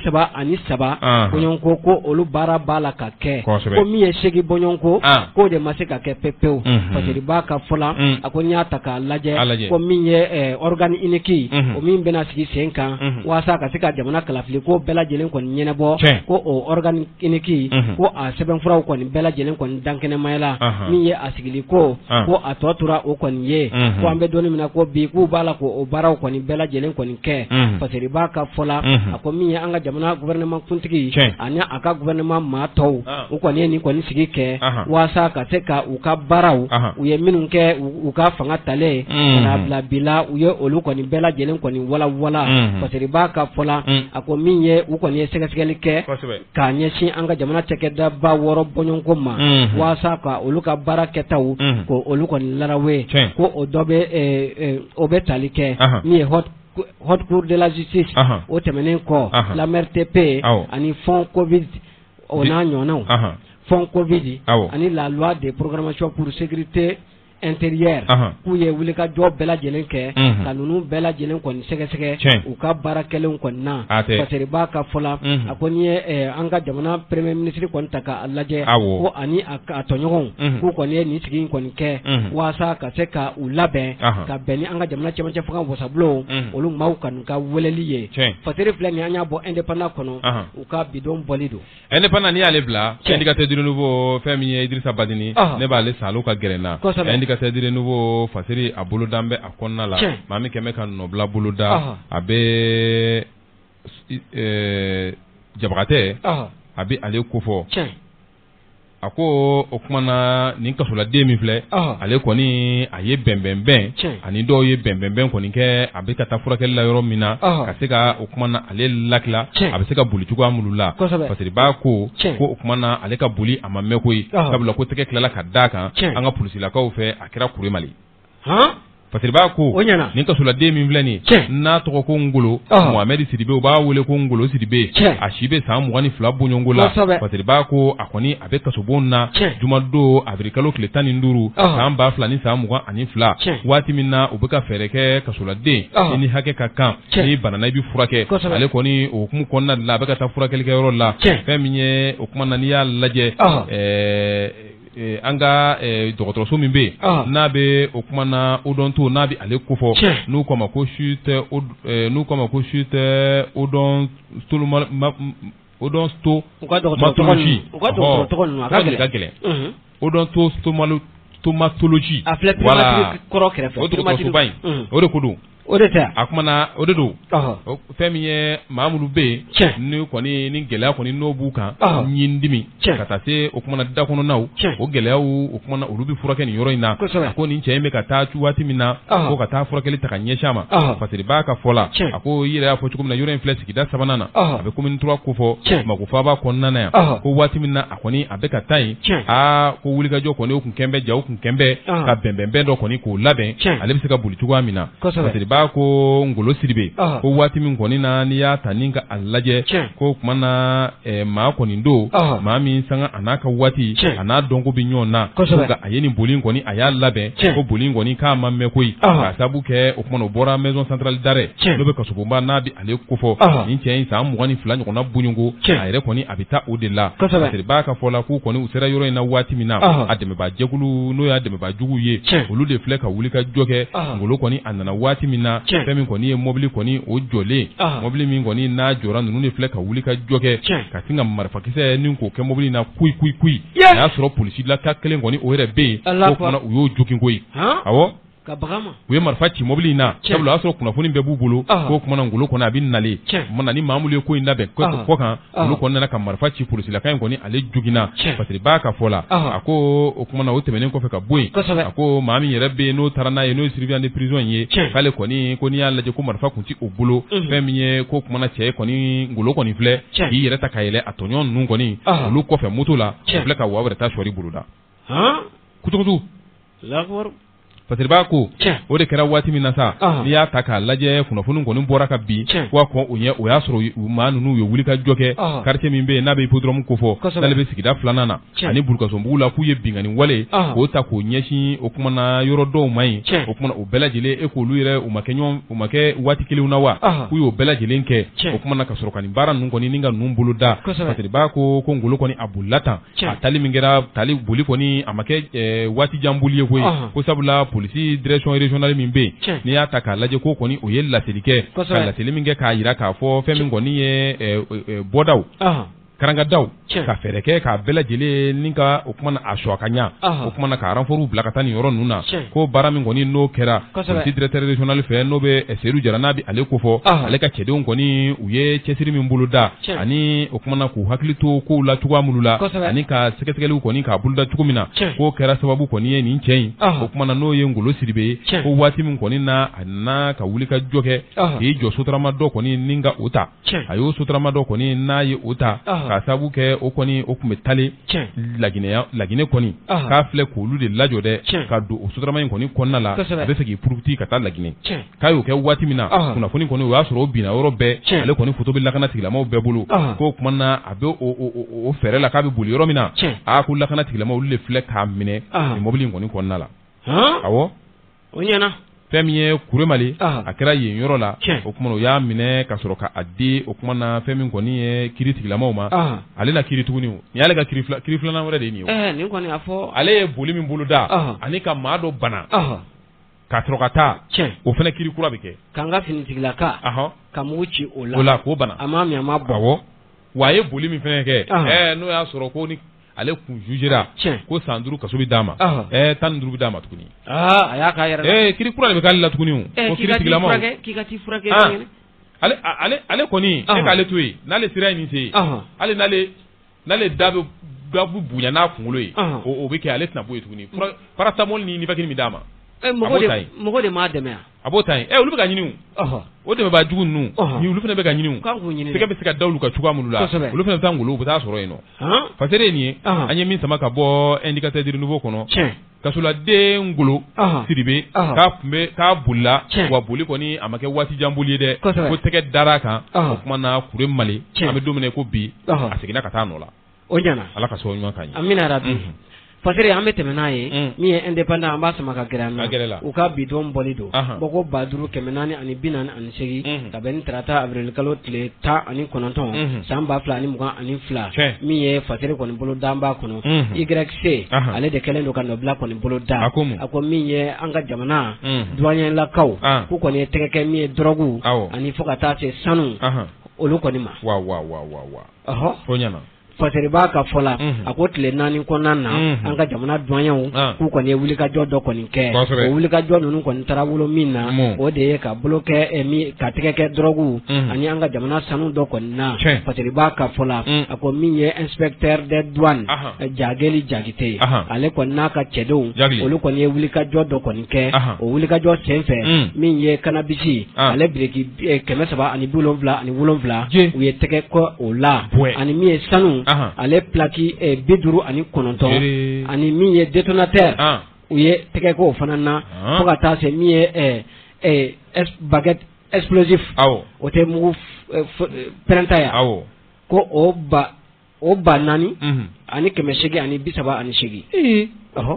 33 bɔɲɔnko ko olu baara b'a la ka kɛ ko min ye 8 bɔɲɔnko k'o de ma se ka kɛ pepewu parce que b'a ka fɔ la a ko n'i y'a ta k'a lajɛ ko min ye organe unique o min bɛna sigi sen kan walasa ka se ka jamana kalafili ko bɛɛ lajɛlen kɔni ɲɛnabɔ ko o organe unique ko a sɛbɛnfuraw kɔni bɛɛ lajɛlen kɔni dankɛnɛmaya la min ye a sigili ko a tɔ tora o kɔni ye ko an bɛ donni min na ko bi k'u b'a la ko o baaraw kɔni bɛɛ lajɛlen kɔni kɛ parce que b'a ka fɔ la a ko min ye an ka jamana gouvernement kuntigi ani a ka gouvernement maa tɔw u kɔni ye nin kɔni sigi kɛ walasa ka se ka u ka baaraw u ye minnu kɛ u ka fanga talen kana bila bi la u ye olu kɔni bɛɛ lajɛlen kɔni wala parce que b'a ka fɔ la a ko min ye u kɔni ye sɛgɛsɛgɛli kɛ k'a ɲɛsin an ka jamana cɛkɛdaba 6 bɔɲɔnko ma walasa ka olu ka baara kɛtaw ko olu kɔni larawe ko o dɔ bɛ o bɛ tali kɛ min ye haute cour de la justice o tɛmɛnen kɔ la MRTP ani fond covid o n'a ɲɔgɔnnaw fond covid ani la loi de programmation pour sécurité intérieure k'u ye wulikajɔ bɛɛ lajɛlen kɛ ka ninnu bɛɛ lajɛlen kɔni sɛgɛsɛgɛ u ka baara kɛlenw kɔni na parce que b'a ka fɔ la a ko n'i ye an ka jamana premier ministre kɔni ta k'a lajɛ ko ani a tɔɲɔgɔnw k'u kɔni ye nin sigi in kɔni kɛ walasa ka se ka u labɛn ka bɛn ni an ka jamana cɛmancɛ fanga wasabulon olu maaw kanu ka weleli ye parce que filɛ nin an y'a bɔ indépendant kɔnɔ u ka bidon bɔli don indépendant n'i y'ale bila indicateur du nouveau fɛn min ye Idrissa Badini ne b'ale sa olu ka gɛrɛ na indicateur du nouveau Fasiri a boloda bɛ a kɔnɔna la maa min kɛmɛ ka nɔbila boloda a bɛ Jabagatɛ a bɛ ale kofɔ a ko o kuma na nin kasoladen min filɛ ale kɔni a ye bɛnbɛnbɛn ani dɔw ye bɛnbɛnbɛn kɔni kɛ a bɛ ka taa furakɛli la yɔrɔ min na ka se ka o kuma na ale lakila a bɛ se ka boli cogoya minnu la parce que b'a ko o kuma na ale ka boli a ma mɛn koyi sabula ko tɛgɛ tilala ka d'a kan an ka polisilakaw fɛ a kɛra Kure Mali parce que b'a ko nin kasoladen min filɛ nin n'a tɔgɔ ko Ngolo Mohamed Sidibe u b'a wele ko Ngolo Sidibe a si bɛ san 22 bɔɲɔnko la parce que b'a ko a kɔni a bɛ kasobon na jumadon avril kalo tile 15 san 2000 ni san 22 waati min na u bɛ ka fɛɛrɛ kɛ kasoladen ni hakɛ ka kan ni banana i bɛ furakɛ ale kɔni o hukumu kɔnɔna de la a bɛ ka taa furakɛlikɛyɔrɔ la fɛn min ye o kuma na n'i y'a lajɛ an ka dɔgɔtɔrɔso min bɛ yen n'a bɛ o kuma na odonto n'a bɛ ale kofɔ n'u k'o ma ko chute odonstomatologie ka gɛlɛn odontostomatologie voilà o dɔgɔtɔrɔsoba in o de ko don o de tɛ a kuma na o de don fɛn min ye maa minnu bɛ yen ni kɔni ni gɛlɛya kɔni n'o b'u kan ɲin dimi ka taa se o kuma na da kɔnɔnaw o gɛlɛyaw o kuma na olu bɛ furakɛ nin yɔrɔ in na a ko nin cɛ in bɛ ka taa waati min na ko ka taa furakɛli ta ka ɲɛsin a ma parce que b'a ka fɔ la a ko i yɛrɛ y'a fɔ cogo min na yɔrɔ in filɛ sigida 3nan na a bɛ commune 3 ko fɔ Makofaaba kɔnɔna na yan ko waati min na a kɔni a bɛ ka taa yen ko wulikajɔ kɔni o kun kɛn bɛ ja o kun kɛn bɛ ka bɛnbɛnbɛn dɔ kɔni k'o labɛn ale bɛ se ka boli cogoya min na parce que ko Ngolo Sidibe ko waati min kɔni na n'i y'a ta ni ka a lajɛ ko kuma na maa kɔni don maa min sanga a n'a ka waati a n'a dɔnko bɛ ɲɔgɔn na nka a ye nin boli kɔni a y'a labɛn ko boli kɔni k'a ma mɛn koyi k'a sabu kɛ o kuma na o bɔra maison centrale d'arrêt n'o bɛ kasobonba n'a bɛ ale kofɔ nin cɛ in san 22 ɲɔgɔnna buɲɔnko a yɛrɛ kɔni a bɛ taa o de la parce que b'a ka fɔ la k'u kɔni u sera yɔrɔ in na waati min na a dɛmɛbaa jɛkulu n'o y'a dɛmɛbaa jugu ye olu de filɛ ka wuli ka jɔ kɛ Ngolo kɔni a nana waati min na fɛn min kɔni ye mobili kɔni o jɔlen mobili min kɔni n'a jɔra ninnu de filɛ ka wuli ka jɔ kɛ ka sin ka marifakisɛ ni k'o kɛ mobili na kuyi a y'a sɔrɔ polisi la ka kelen kɔni o yɛrɛ bɛ yen o kumana u y'o jogin koyi awɔ u ye marifa ci mobili in na sabula y'a sɔrɔ kunnafoni bɛɛ b'u bolo ko kuma na ngolo kɔnɔ a bɛ nale mana ni maamulu ye ko in labɛn kɔ kan olu kɔni nana ka marifa ci polisilakan in kɔni ale joginna parce que b'a ka fɔ la a ko o kuma na o tɛmɛnen kɔfɛ ka bɔ yen a ko maa min yɛrɛ bɛ yen n'o taara n'a ye n'o ye surveillant de prison ye k'ale kɔni ko n'i y'a lajɛ ko marifa kun ti o bolo fɛn min ye ko kuma na cɛ kɔni ngolo kɔni filɛ k'i yɛrɛ ta ka yɛlɛ a tɔɲɔgɔn ninnu kɔni olu kɔfɛ moto la filɛ ka wa wɛrɛ ta sɔri boloda kutukutu parce que b'a ko o de kɛra waati min na sa n'i y'a ta k'a lajɛ kunnafoni kɔni bɔra ka bin wa kɔn o y'a sɔrɔ maa ninnu ye wuli ka jɔ kɛ quartier min bɛ yen n'a bɛ hippodrome ko fɔ n'ale bɛ sigida 2nan na ani Burukasonbugu la k'u ye bingani wale k'o ta k'o ɲɛsin o kuma na yɔrɔ dɔw ma ɲi o kuma o bɛɛ lajɛlen e k'olu yɛrɛ u ma kɛ waati kelenw na wa k'u y'o bɛɛ lajɛlen kɛ o kuma na ka sɔrɔ ka nin baara ninnu kɔni ni ka ninnu bolo da parce que b'a ko ngolo kɔni a bolila tan a tali min kɛra tali boli kɔni a ma kɛ waati jan boli ye koyi ko sabula polisi direction régionale min bɛ yen n'i y'a ta k'a lajɛ ko kɔni o ye laseli kɛ ka laseli min kɛ k'a jira k'a fɔ fɛn min kɔni ye bɔdaw karangadaw ka fɛrɛ kɛ k'a bɛɛ lajɛlen ni ka o kuma na a sɔ ka ɲa o kuma na ka renfort bila ka taa nin yɔrɔ ninnu na ko baara min kɔni n'o kɛra polisi directeur régional fɛ n'o bɛ Seydou Jara n'a bɛ ale ko fɔ ale ka cɛdenw kɔni u ye cɛsiri min bolo da ani o kuma na k'u hakili to kow la cogoya minnu la ani ka sɛgɛsɛgɛliw kɔni k'a bolo da cogo min na k'o kɛra sababu kɔni ye nin cɛ in o kuma na n'o ye Ngolo Sidibe ye ko waati min kɔni na a nana ka wuli ka jɔ kɛ k'i jɔ sotarama dɔ kɔni ni ka o ta a y'o sotarama dɔ kɔni n'a ye o ta k'a sababu kɛ o kɔni o tun bɛ tale Laginɛ kɔni k'a filɛ k'olu de lajɔ dɛ ka don o sotarama in kɔni kɔnɔna la a bɛ fɛ k'i puruti ka taa Laginɛ k'a y'o kɛ waati min na kunnafoni kɔni o y'a sɔrɔ o binna yɔrɔ bɛɛ ale kɔni photo bɛ lakana tigilamaw bɛɛ bolo k'o tuma na a bɛ o fɛrɛ la k'a bɛ boli yɔrɔ min na ko lakana tigilamaw olu de filɛ k'a minɛ nin mobili in kɔni kɔnɔna la awɔ o ɲɛna fɛn min ye Kuremali a kɛra yen yɔrɔ la o kuma o y'a minɛ ka sɔrɔ ka a di o kuma na fɛn min kɔni ye kiri tigilamaw ma ale na kiri tuguni o ni y'ale ka kiri filanan wɛrɛ de ye nin ye nin kɔni a fɔ ale ye boli min bolo da ani ka maa dɔ bana ka sɔrɔ ka taa o fɛnɛ kiri kura bɛ kɛ k'an ka finitigilaka ka mugu ci o la k'o bana a m'a min a ma bɔ wa a ye boli min fɛnɛ kɛ n'o y'a sɔrɔ ko ni ale kun jugera ko san 5 kaso bɛ d'a ma 15 bɛ d'a ma tuguni a y'a k'a yɛrɛ kiri kura de bɛ k'ale la tuguni o kiri tigilamaw k'i ka t'i furakɛ ale kɔni e k'ale to yen n'ale sira nin se hali n'ale da bɛ bonya n'a kunkolo ye o bɛ kɛ ale tɛna bɔ yen tuguni paracetamol ni Nivagin min d'a ma mɔgɔ de m'a dɛmɛ a b'o ta yen olu bɛ ka ɲini o dɛmɛbaa jugu ninnu ni olu fana bɛ ka ɲini sɛgɛ bɛ se ka da olu ka cogoya minnu la olu fana bɛ taa Ngolo u bɛ taa sɔrɔ yen nɔ fasere ye nin ye an ye min sama ka bɔ indicateur de nouveau kɔnɔ kasoladen Ngolo Sidibe k'a bolila wa boli kɔni a ma kɛ waati jan boli ye dɛ ko tɛgɛ dara kan o kuma na Kuremali an bɛ don min na ko bi a seginna ka taa nɔ la o ɲɛna Ala ka sɔn ɲuman kan ye amina rabi fasere an bɛ tɛmɛ n'a ye min ye indépendant an b'a sama ka gɛrɛ an na u ka bidon bɔli don bɔ ko 5448 ka bɛn ni tarata avril kalo tile 19 san 2022 min ye fasere kɔni bolo da an b'a kɔnɔ YC ale de kɛlen don ka nɔbila kɔni bolo da a ko min ye an ka jamana douanier lakaw k'u kɔni ye tɛgɛ kɛ min ye drogue ani fo ka taa se sanu olu kɔni ma fasere b'a ka fɔ la a ko tile 4 kɔnɔna na an ka jamana douaniers k'u kɔni ye wulikajɔ dɔ kɔni kɛ o wulikajɔ ninnu kɔni taara wolo min na o de ye ka bolo kɛ ka tɛgɛ kɛ drogue ani an ka jamana sanu dɔ kɔni na fasere b'a ka fɔ la a ko min ye inspecteur des douanes Jageli Jagite ale kɔni n'a ka cɛdenw olu kɔni ye wulikajɔ dɔ kɔni kɛ o wulikajɔ senfɛ min ye cannabis ale biriki 377 u ye tɛgɛ kɔ o la ani min ye sanu ale plaki 59 ani min ye détonateur u ye tɛgɛ ko o fana na fo ka taa se min ye baguette explosif o tɛ mugu pɛrɛnta ya ko o ba 4 ani 800 ani 38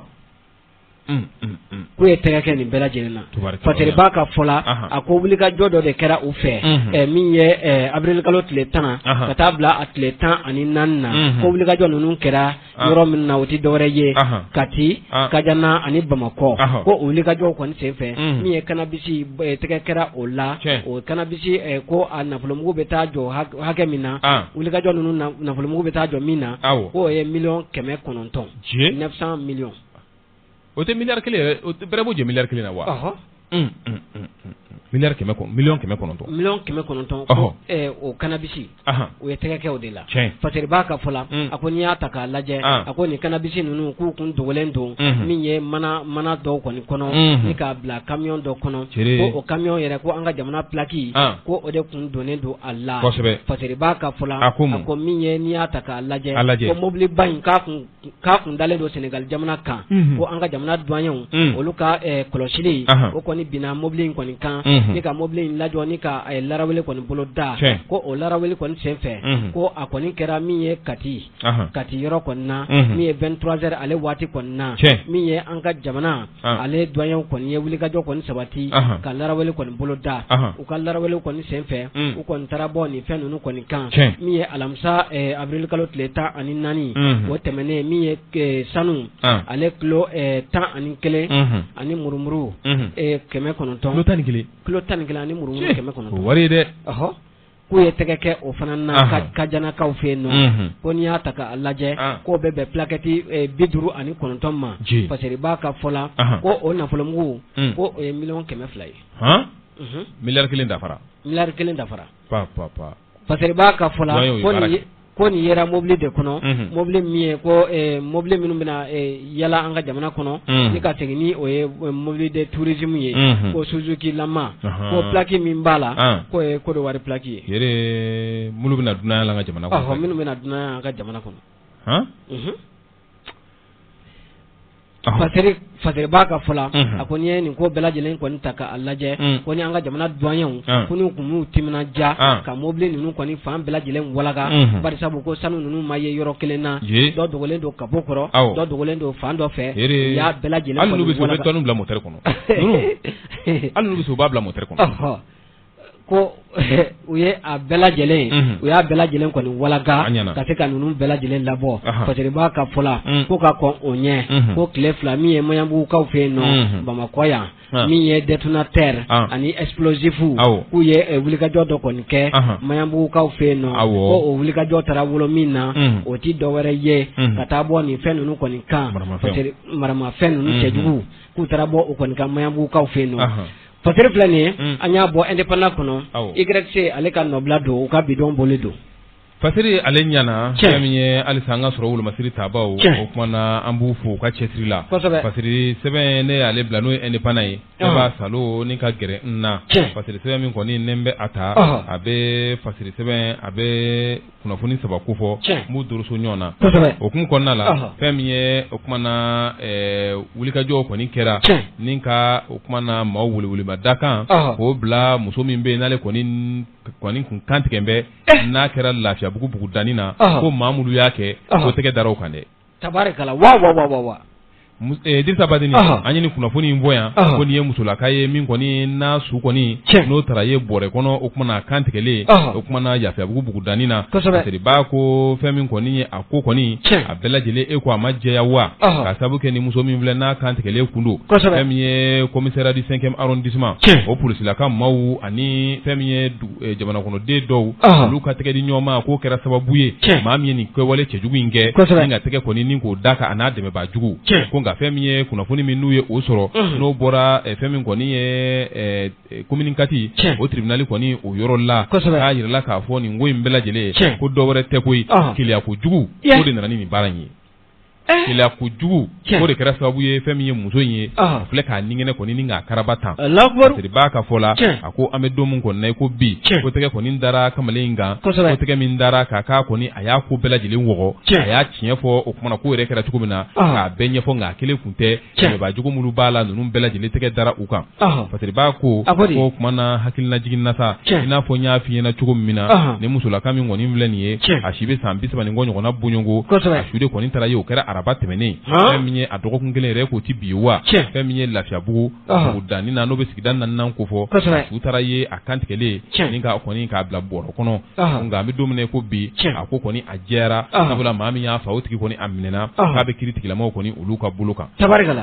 k'u ye tɛgɛ kɛ nin bɛɛ lajɛlen na fasere b'a ka fɔ la a ko wulikajɔ dɔ de kɛra u fɛ min ye avril kalo tile 10 ka taa bila a tile 14 na ko wulikajɔ ninnu kɛra yɔrɔ min na o tɛ dɔwɛrɛ ye Kati Kajana ani Bamakɔ ko o wulikajɔw kɔni senfɛ min ye cannabis tɛgɛ kɛra o la o cannabis ko a nafolomugu bɛ taa jɔ hakɛ min na wulikajɔ ninnu nafolomugu bɛ taa jɔ min na ko o ye 900 millions 900 millions o tɛ miliyari kelen o tɛ bɛrɛ b'o jɛ miliyari kelen na wa miliyari kɛmɛ kɔnɔntɔn miliyɔn kɛmɛ kɔnɔntɔn o kanabisi o ye tɛgɛ kɛ o de la fasɛri b'a ka fɔ la a ko n'i y'a ta k'a lajɛ a ko nin kanabisi ninnu k'u kun dogolen don min ye mana dɔw kɔni kɔnɔ ni k'a bila kamiyɔn dɔ kɔnɔ ko o kamiyɔn yɛrɛ ko an ka jamana pilaki ko o de kun donnen don a la fasɛri b'a ka fɔ la a ko min ye n'i y'a ta k'a lajɛ ko mobiliba in k'a kun dalen don Senegal jamana kan ko an ka jamana douaniers olu ka kɔlɔsili o kɔni binna mobili in kɔni kan ni ka mobili in lajɔ ni ka larawele kɔni bolo da ko o larawele kɔni senfɛ ko a kɔni kɛra min ye kati yɔrɔ kɔni na min ye 23h ale waati kɔni na min ye an ka jamana ale douaniers kɔni ye wulikajɔ kɔni sabati ka larawele kɔni bolo da u ka larawele kɔni senfɛ u kɔni taara bɔ nin fɛn ninnu kɔni kan min ye alamisa avril kalo tile 14 o tɛmɛnen min ye sanu ale kilo 11 ani murumuru 900 kilo 11 ani murumuru 900 wari dɛ k'u ye tɛgɛ kɛ o fana na kajanakaw fɛ yen nɔ ko n'i y'a ta k'a lajɛ k'o bɛ bɛn plakɛti 59 ma fasɛri b'a ka fɔ la ko o nafolomugu ko o ye miliyɔn 200 ye miliyari kelen dafara fasɛri b'a ka fɔ la ko nin yera mobili de kɔnɔ mobili min ye ko mobili minnu bɛna yala an ka jamana kɔnɔ ni ka segin ni o ye mobili de tourisme ye ko Suzuki lama ko plaki min b'a la ko ye Côte d'Ivoire plaki ye minnu bɛna dunanya la an ka jamana kɔnɔ minnu bɛna dunanya an ka jamana kɔnɔ fasɛri b'a ka fɔ la a ko n'i ye nin ko bɛɛ lajɛlen kɔni ta k'a lajɛ ko ni an ka jamana douaniers ko n'u kun m'u timinanja ka mobili ninnu kɔni fan bɛɛ lajɛlen walaga bari sabu ko sanu ninnu ma ye yɔrɔ kelen na dɔ dogolen don kabo kɔrɔ dɔ dogolen don fan dɔ fɛ u y'a bɛɛ lajɛlen hali n'u bɛ se u bɛ tonne bila moteur kɔnɔ hali n'u bɛ se u b'a bila moteur kɔnɔ ko u ye a bɛɛ lajɛlen u y'a bɛɛ lajɛlen kɔni walaga ka se ka ninnu bɛɛ lajɛlen labɔ fasɛri b'a ka fɔ la ko ka kɔn o ɲɛ ko tile 2 min ye maɲanbugukaw fɛ yen nɔ Bamakɔ yan min ye détonateur ani explosif k'u ye wulikajɔ dɔ kɔni kɛ maɲanbugukaw fɛ yen nɔ ko o wulikajɔ taara wolo min na o ti dɔwɛrɛ ye ka taa bɔ nin fɛn ninnu kɔni kan maramafɛn ninnu cɛjugu k'u taara bɔ o kɔni kan maɲanbugukaw fɛ yen nɔ fasɛri filɛ nin ye an y'a bɔ indépendant kɔnɔ YC ale ka nɔbila don u ka bidon boli don fasɛri ale ɲana fɛn min ye halisa an ka sɔrɔ wolomasiri taabaw o kumana an b'u fo u ka cɛsiri la fasɛri sɛbɛn ne y'ale bila n'o ye indépendant ye ne b'a salo ni ka gɛrɛ n na fasɛri sɛbɛn min kɔni ne bɛ a ta a bɛ fasɛri sɛbɛn a bɛ kunnafoni 3 ko fɔ n b'u doroso ɲɔgɔn na o kun kɔnɔna la fɛn min ye o kumana wulikajɔw kɔni kɛra ni ka o kumana maaw welewelema da kan k'o bila muso min bɛ yen n'ale kɔni kun kantigɛ bɛ n'a kɛra lafiya bugu danni na ko Mamudu y'a kɛ ko tɛgɛ daraw kan dɛ tabarikala wa Dirisa Badini an ye nin kunnafoni in bɔ yan ko nin ye musolaka ye min kɔni n'a su kɔni n'o taara ye bɔrɛ kɔnɔ o kumana kan tigɛlen o kumana yafiya bugu danni na fasɛri b'a ko fɛn min kɔni ye a ko kɔni a bɛɛ lajɛlen e ko a ma jɛya wa ka sabu kɛ ni muso min filɛ n'a kan tigɛlen kun don fɛn min ye commissariat du 5e arrondissement o polisilaka maaw ani fɛn min ye jamana kɔnɔden dɔw olu ka tɛgɛ di ɲɔgɔn ma k'o kɛra sababu ye maa min ye nin kɛwale cɛjugu in kɛ ni ka tɛgɛ kɔni ni k'o da kan a n'a dɛmɛbaa jugu ko nka fɛn min ye kunnafoni min n'u ye o sɔrɔ n'o bɔra fɛn min kɔni ye communiqué o tribunal kɔni o yɔrɔ la k'a yirala k'a fɔ nin ko in bɛɛ lajɛlen ko dɔ wɛrɛ tɛ koyi keleya kojugu o de nana ni nin baara in ye keleya kojugu o de kɛra sababu ye fɛn min ye muso in ye a filɛ k'a ningɛnɛ kɔni ni k'a karaba tan fasɛri b'a ka fɔ la a ko an bɛ don min kɔni na i ko bi ko tɛgɛ kɔni dara kamalen in kan ko tɛgɛ min dara k'a k'a kɔni a y'a ko bɛɛ lajɛlen wɔgɔ a y'a tiɲɛ fɔ o kumana ko yɛrɛ kɛra cogo min na k'a bɛɛ ɲɛfɔ nka a kelen kun tɛ dɛmɛbaa jugu minnu b'a la ninnu bɛɛ lajɛlen tɛgɛ dara u kan fasɛri b'a ko ko kumana hakilina jigin na sa i n'a fɔ n y'a f'i ɲɛna cogo min na ni musolaka min kɔni filɛ nin ye a si bɛ san 30 ni kɔ ɲɔgɔnna bɔɲɔngo a su de kɔni taara ye o kɛra araba tɛmɛnen fɛn min ye a dɔgɔkun kelen yɛrɛ k'o ti bi wa fɛn min ye lafiyabugu danni na n'o bɛ sigida 4nan ko fɔ a su taara ye a kantigɛlen ni ka kɔni k'a bila bɔrɔ kɔnɔ nka an bɛ don min ko bi a ko kɔni a jɛra sabula maa min y'a fa o tigi kɔni a minɛna k'a bɛ kiiri tigilamɔgɔw kɔni olu ka bolo kan tabarikala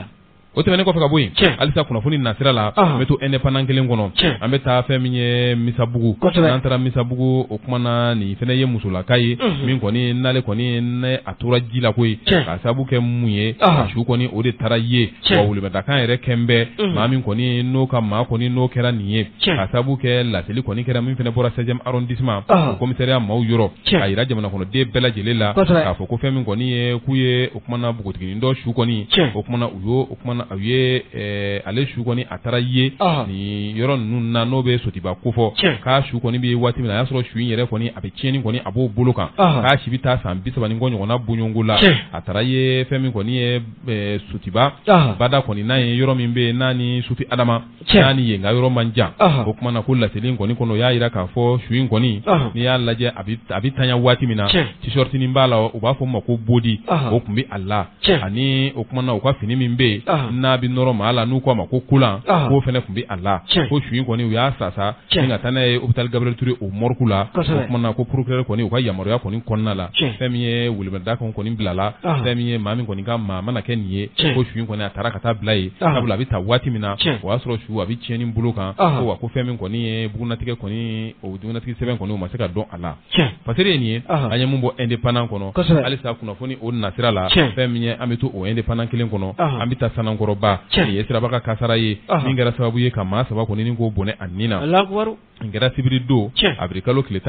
o tɛmɛnen kɔfɛ ka bɔ yen halisa kunnafoni nasira la an bɛ to indépendant kelen kɔnɔ an bɛ taa fɛn min ye Misabugu n'an taara Misabugu o kumana nin fɛnɛ ye musolaka ye min kɔni n'ale kɔni ne a tora ji la koyi ka sababu kɛ mun ye su kɔni o de taara ye wa wulibadakan yɛrɛ kɛnbɛ maa min kɔni n'o ka maa kɔni n'o kɛra nin ye ka sababu kɛ laseli kɔni kɛra min fɛnɛ bɔra 16e arrondissement o commissariat maaw yɔrɔ a yira jamana kɔnɔden bɛɛ lajɛlen la k'a fɔ ko fɛn min kɔni ye k'u ye o kumana bogotiginin dɔ su kɔni o kumana u ye ale su kɔni a taara ye ni yɔrɔ ninnu na n'o bɛ sotiba ko fɔ k'a su kɔni bɛ waati min na a y'a sɔrɔ su in yɛrɛ kɔni a bɛ tiɲɛni kɔni a b'o bolo kan k'a si bɛ taa san 30 kɔ ɲɔgɔnna bonyongo la a taara ye fɛn min kɔni ye sotiba bada kɔni n'a ye yɔrɔ min bɛ yen n'a ni sufi adama n'a ni yen nka yɔrɔ man jan o kumana ko laseli kɔni kɔnɔ o y'a jira k'a fɔ su in kɔni n'i y'a lajɛ a bɛ tanya waati min na t-shirt nin b'a la u b'a fɔ o ma ko bodi o tun bɛ a la ani o kumana u ka fini min bɛ yen n'a bɛ nɔrɔ maa la n'u k'a ma ko kulan k'o fɛnɛ tun bɛ a la ko su in kɔni u y'a sasa ni ka taa n'a ye hôpital Gabriel Touré o morgue la o kumana ko procureur kɔni u ka yamaruya kɔni kɔnɔna la fɛn min ye wulibadakan kɔni bila la fɛn min ye maa min kɔni ka maa mana kɛ nin ye ko su in kɔni a taara ka taa bila yen sabula a bɛ ta waati min na o y'a sɔrɔ su a bɛ tiɲɛni bolo kan ko wa ko fɛn min kɔni ye bugunatigɛ kɔni o bugunatigi sɛbɛn kɔni o ma se ka dɔn a la fasiri ye nin ye an ye mun bɔ indépendant kɔnɔ halisa kunnafoni o nasira la fɛn min ye an bɛ to o indépendant kelen kɔnɔ an bɛ taa Sanankɔrɔba nin ye Siraba ka kasara ye min kɛra sababu ye ka maa 3 kɔni ni k'o bɔnɛ a nin na nin kɛra sibiri don abiri kalo tile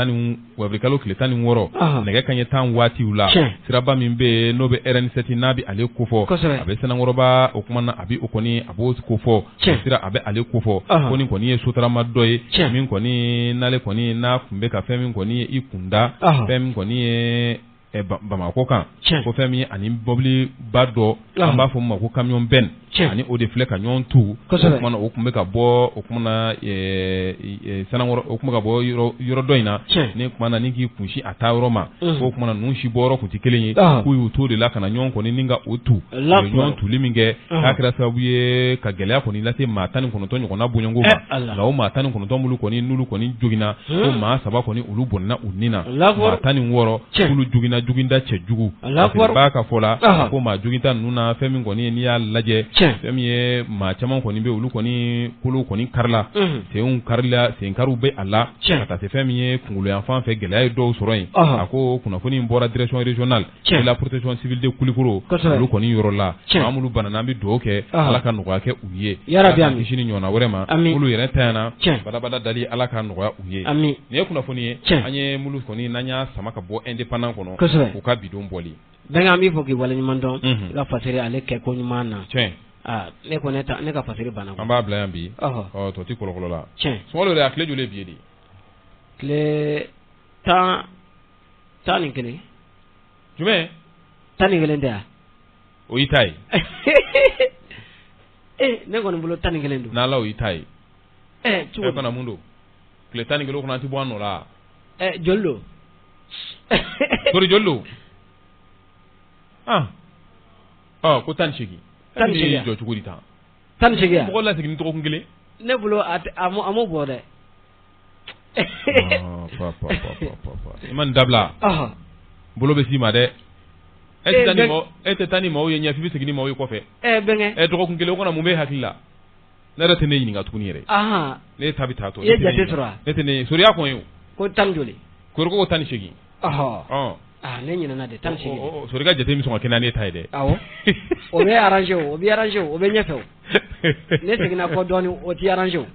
16 nɛgɛ kanɲɛ 10 waatiw la siraba min bɛ yen n'o bɛ RN7 n'a bɛ ale kofɔ a bɛ Sanankɔrɔba o kumana a bɛ o kɔni a b'o kofɔ sira a bɛ ale kofɔ ko nin kɔni ye sotarama dɔ ye min kɔni n'ale kɔni n'a kun bɛ ka fɛn min kɔni ye i kunda fɛn min kɔni ye Bamakɔ kan ko fɛn min ani mobili ba dɔ an b'a fɔ ma ko camion ben ani o de filɛ ka ɲɔgɔn tu o kumana o kun bɛ ka bɔ o kumana Sanankɔrɔ o kun bɛ ka bɔ yɔrɔ dɔ in na ne kumana ni k'i kunsi a taa yɔrɔ ma o kumana ninnu si bɔ yɔrɔ kun tɛ kelen ye k'u y'u to de la ka na ɲɔgɔn kɔni ni ka o tu u ye ɲɔgɔn tuli min kɛ k'a kɛra sababu ye ka gɛlɛya kɔni lase maa 19 ɲɔgɔnna bonyɔngo ma nka o maa 19 bolo kɔni n'olu kɔni joginna ko maa 3 kɔni olu bɔnna u ni na maa 16 olu joginna juginda cɛjugu b'a ka fɔ la ko maa joginta ninnu na fɛn min kɔni n'i y'a lajɛ fɛn min ye maa caman kɔni bɛ olu kɔni kolo kɔni karila senw karila senkariw bɛ a la ka taa se fɛn min ye kunkolo yan fan fɛ gɛlɛya ye dɔw sɔrɔ yen a ko kunnafoni in bɔra direction régionale de la protection civile de Kulikoro olu kɔni yɔrɔ la maa minnu banana an bɛ dugawu kɛ ala ka nɔgɔya kɛ u ye ala ka kisi ni ɲɔgɔnna wɛrɛ ma olu yɛrɛ tanyana badabada dali ala ka nɔgɔya u ye nin ye kunnafoni ye an ye mulu kɔni n'an y'a sama ka bɔ indépendant kɔnɔ u ka bidon bɔli bɛnkɛ an b'i fɔ k'i waleɲuman dɔn i ka fasiri ale kɛ ko ɲuman na ne ko ne ka fasiri banna an b'a bila yan bi tɔ ti kɔlɔkɔlɔ la sunkalo yɛrɛ a tile joli ye bi ye de tile 10 ni kelen jumɛn 10 ni kelen tɛ yan o y'i ta ye ne kɔni bolo 10 ni kelen don n'ala o y'i ta ye cogo fana mun don tile 10 ni kelen kɔnɔ an ti bɔ an nɔ la joli don sori joli don ko 18 jɔ cogo di tan 18 mɔgɔ lasigi ni tɔgɔkun kelen ne bolo a m'o bɔ dɛ i ma nin dabila bolo bɛ s'i ma dɛ e tɛ taa ni maaw ye ɲɛ f'i bɛ segin ni maaw ye kɔfɛ bɛnkɛ dɔgɔkun kelen o kɔnɔ mun bɛ hakili la ne yɛrɛ tɛ ne ɲininka tuguni yɛrɛ ne ta bɛ taa tɔ i ye jate sɔrɔ ne tɛ ne soriya kɔn ye ko 10 joli ko 18 ne ɲinɛna de 18 sori ka jate min sɔn ka kɛ ne ta ye dɛ o bɛ arrangé o bɛ arrangé o bɛ ɲɛfɛ o ne seginna kɔ dɔɔni o ti arrangé o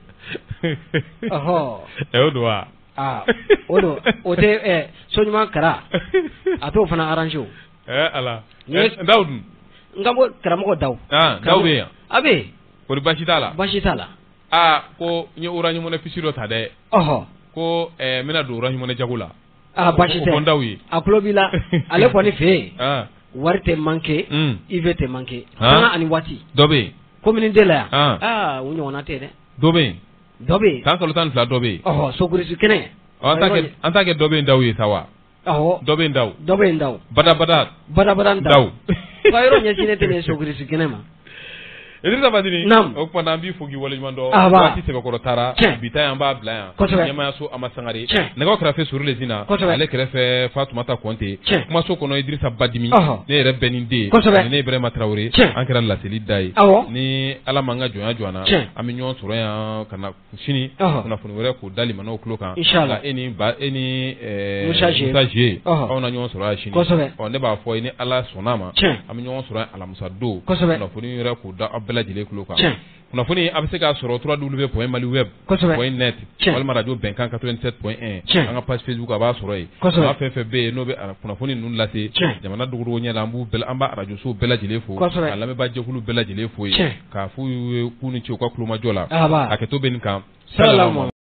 o don wa o don o tɛ so ɲuman kara a t'o fana arrangé o ala Dawu dun n ka bɔ karamɔgɔ Dawu Dawu bɛ yan a bɛ yen kɔri baasi t'a la ko n ye Orange Money fiche dɔ ta dɛ ko n bɛna don Orange Money jago la baasi tɛ a tulo b'i la ale kɔni fɛ yen wari tɛ manqué IV tɛ manqué sanga ani waati dɔ bɛ yen commune de la yan o ɲɔgɔnna tɛ dɛ dɔ bɛ yen san kalo 12 dɔ bɛ yen sokurisi kɛnɛ an t'a kɛ dɔ bɛ yen Dawu ye sa wa dɔ bɛ yen Dawu badabada Dawu ka yɔrɔ ɲɛsinnen tɛ ne sokurisi kɛnɛ ma Idrissa Badini o kuma an bi fogi wale ɲuman dɔ waati sɛbɛkɔrɔ taara bi ta an b'a bila yan ɲɛmayaso Ama Sangare nɛgɛw kɛrɛfɛ Sori Lezina ale kɛrɛfɛ Fatumata Konte kumaso kɔnɔ Idrissa Badimi ne yɛrɛ bɛɛ ni den ne Ibrahima Traoré an kɛra laseli da ye ni Ala m'an ka jɔnya jɔ an na an bɛ ɲɔgɔn sɔrɔ yan ka na sini kunnafoni wɛrɛ k'o da limanaw tulo kan e ni Musa G aw na ɲɔgɔn sɔrɔ yan sini ne b'a fɔ ni Ala sɔnna ma an bɛ ɲɔgɔn sɔrɔ alamisa don kunnafoni wɛrɛ k'o da aw bɛɛ lajɛlen tulo kan kunnafoni a bɛ se k'a sɔrɔ www.maliweb.net walima radio Bɛnkan 87.1 an ka page Facebook a b'a sɔrɔ yen maa fɛn fɛn bɛ yen n'o bɛ kunnafoni ninnu lase jamana dogodogo ɲɛ la an b'a radio so bɛɛ lajɛlen fo ka lamɛnbaa jɛkulu bɛɛ lajɛlen fo yen k'a f'u ye k'u ni ce u ka kulomajɔ la hakɛto bɛ nin kan.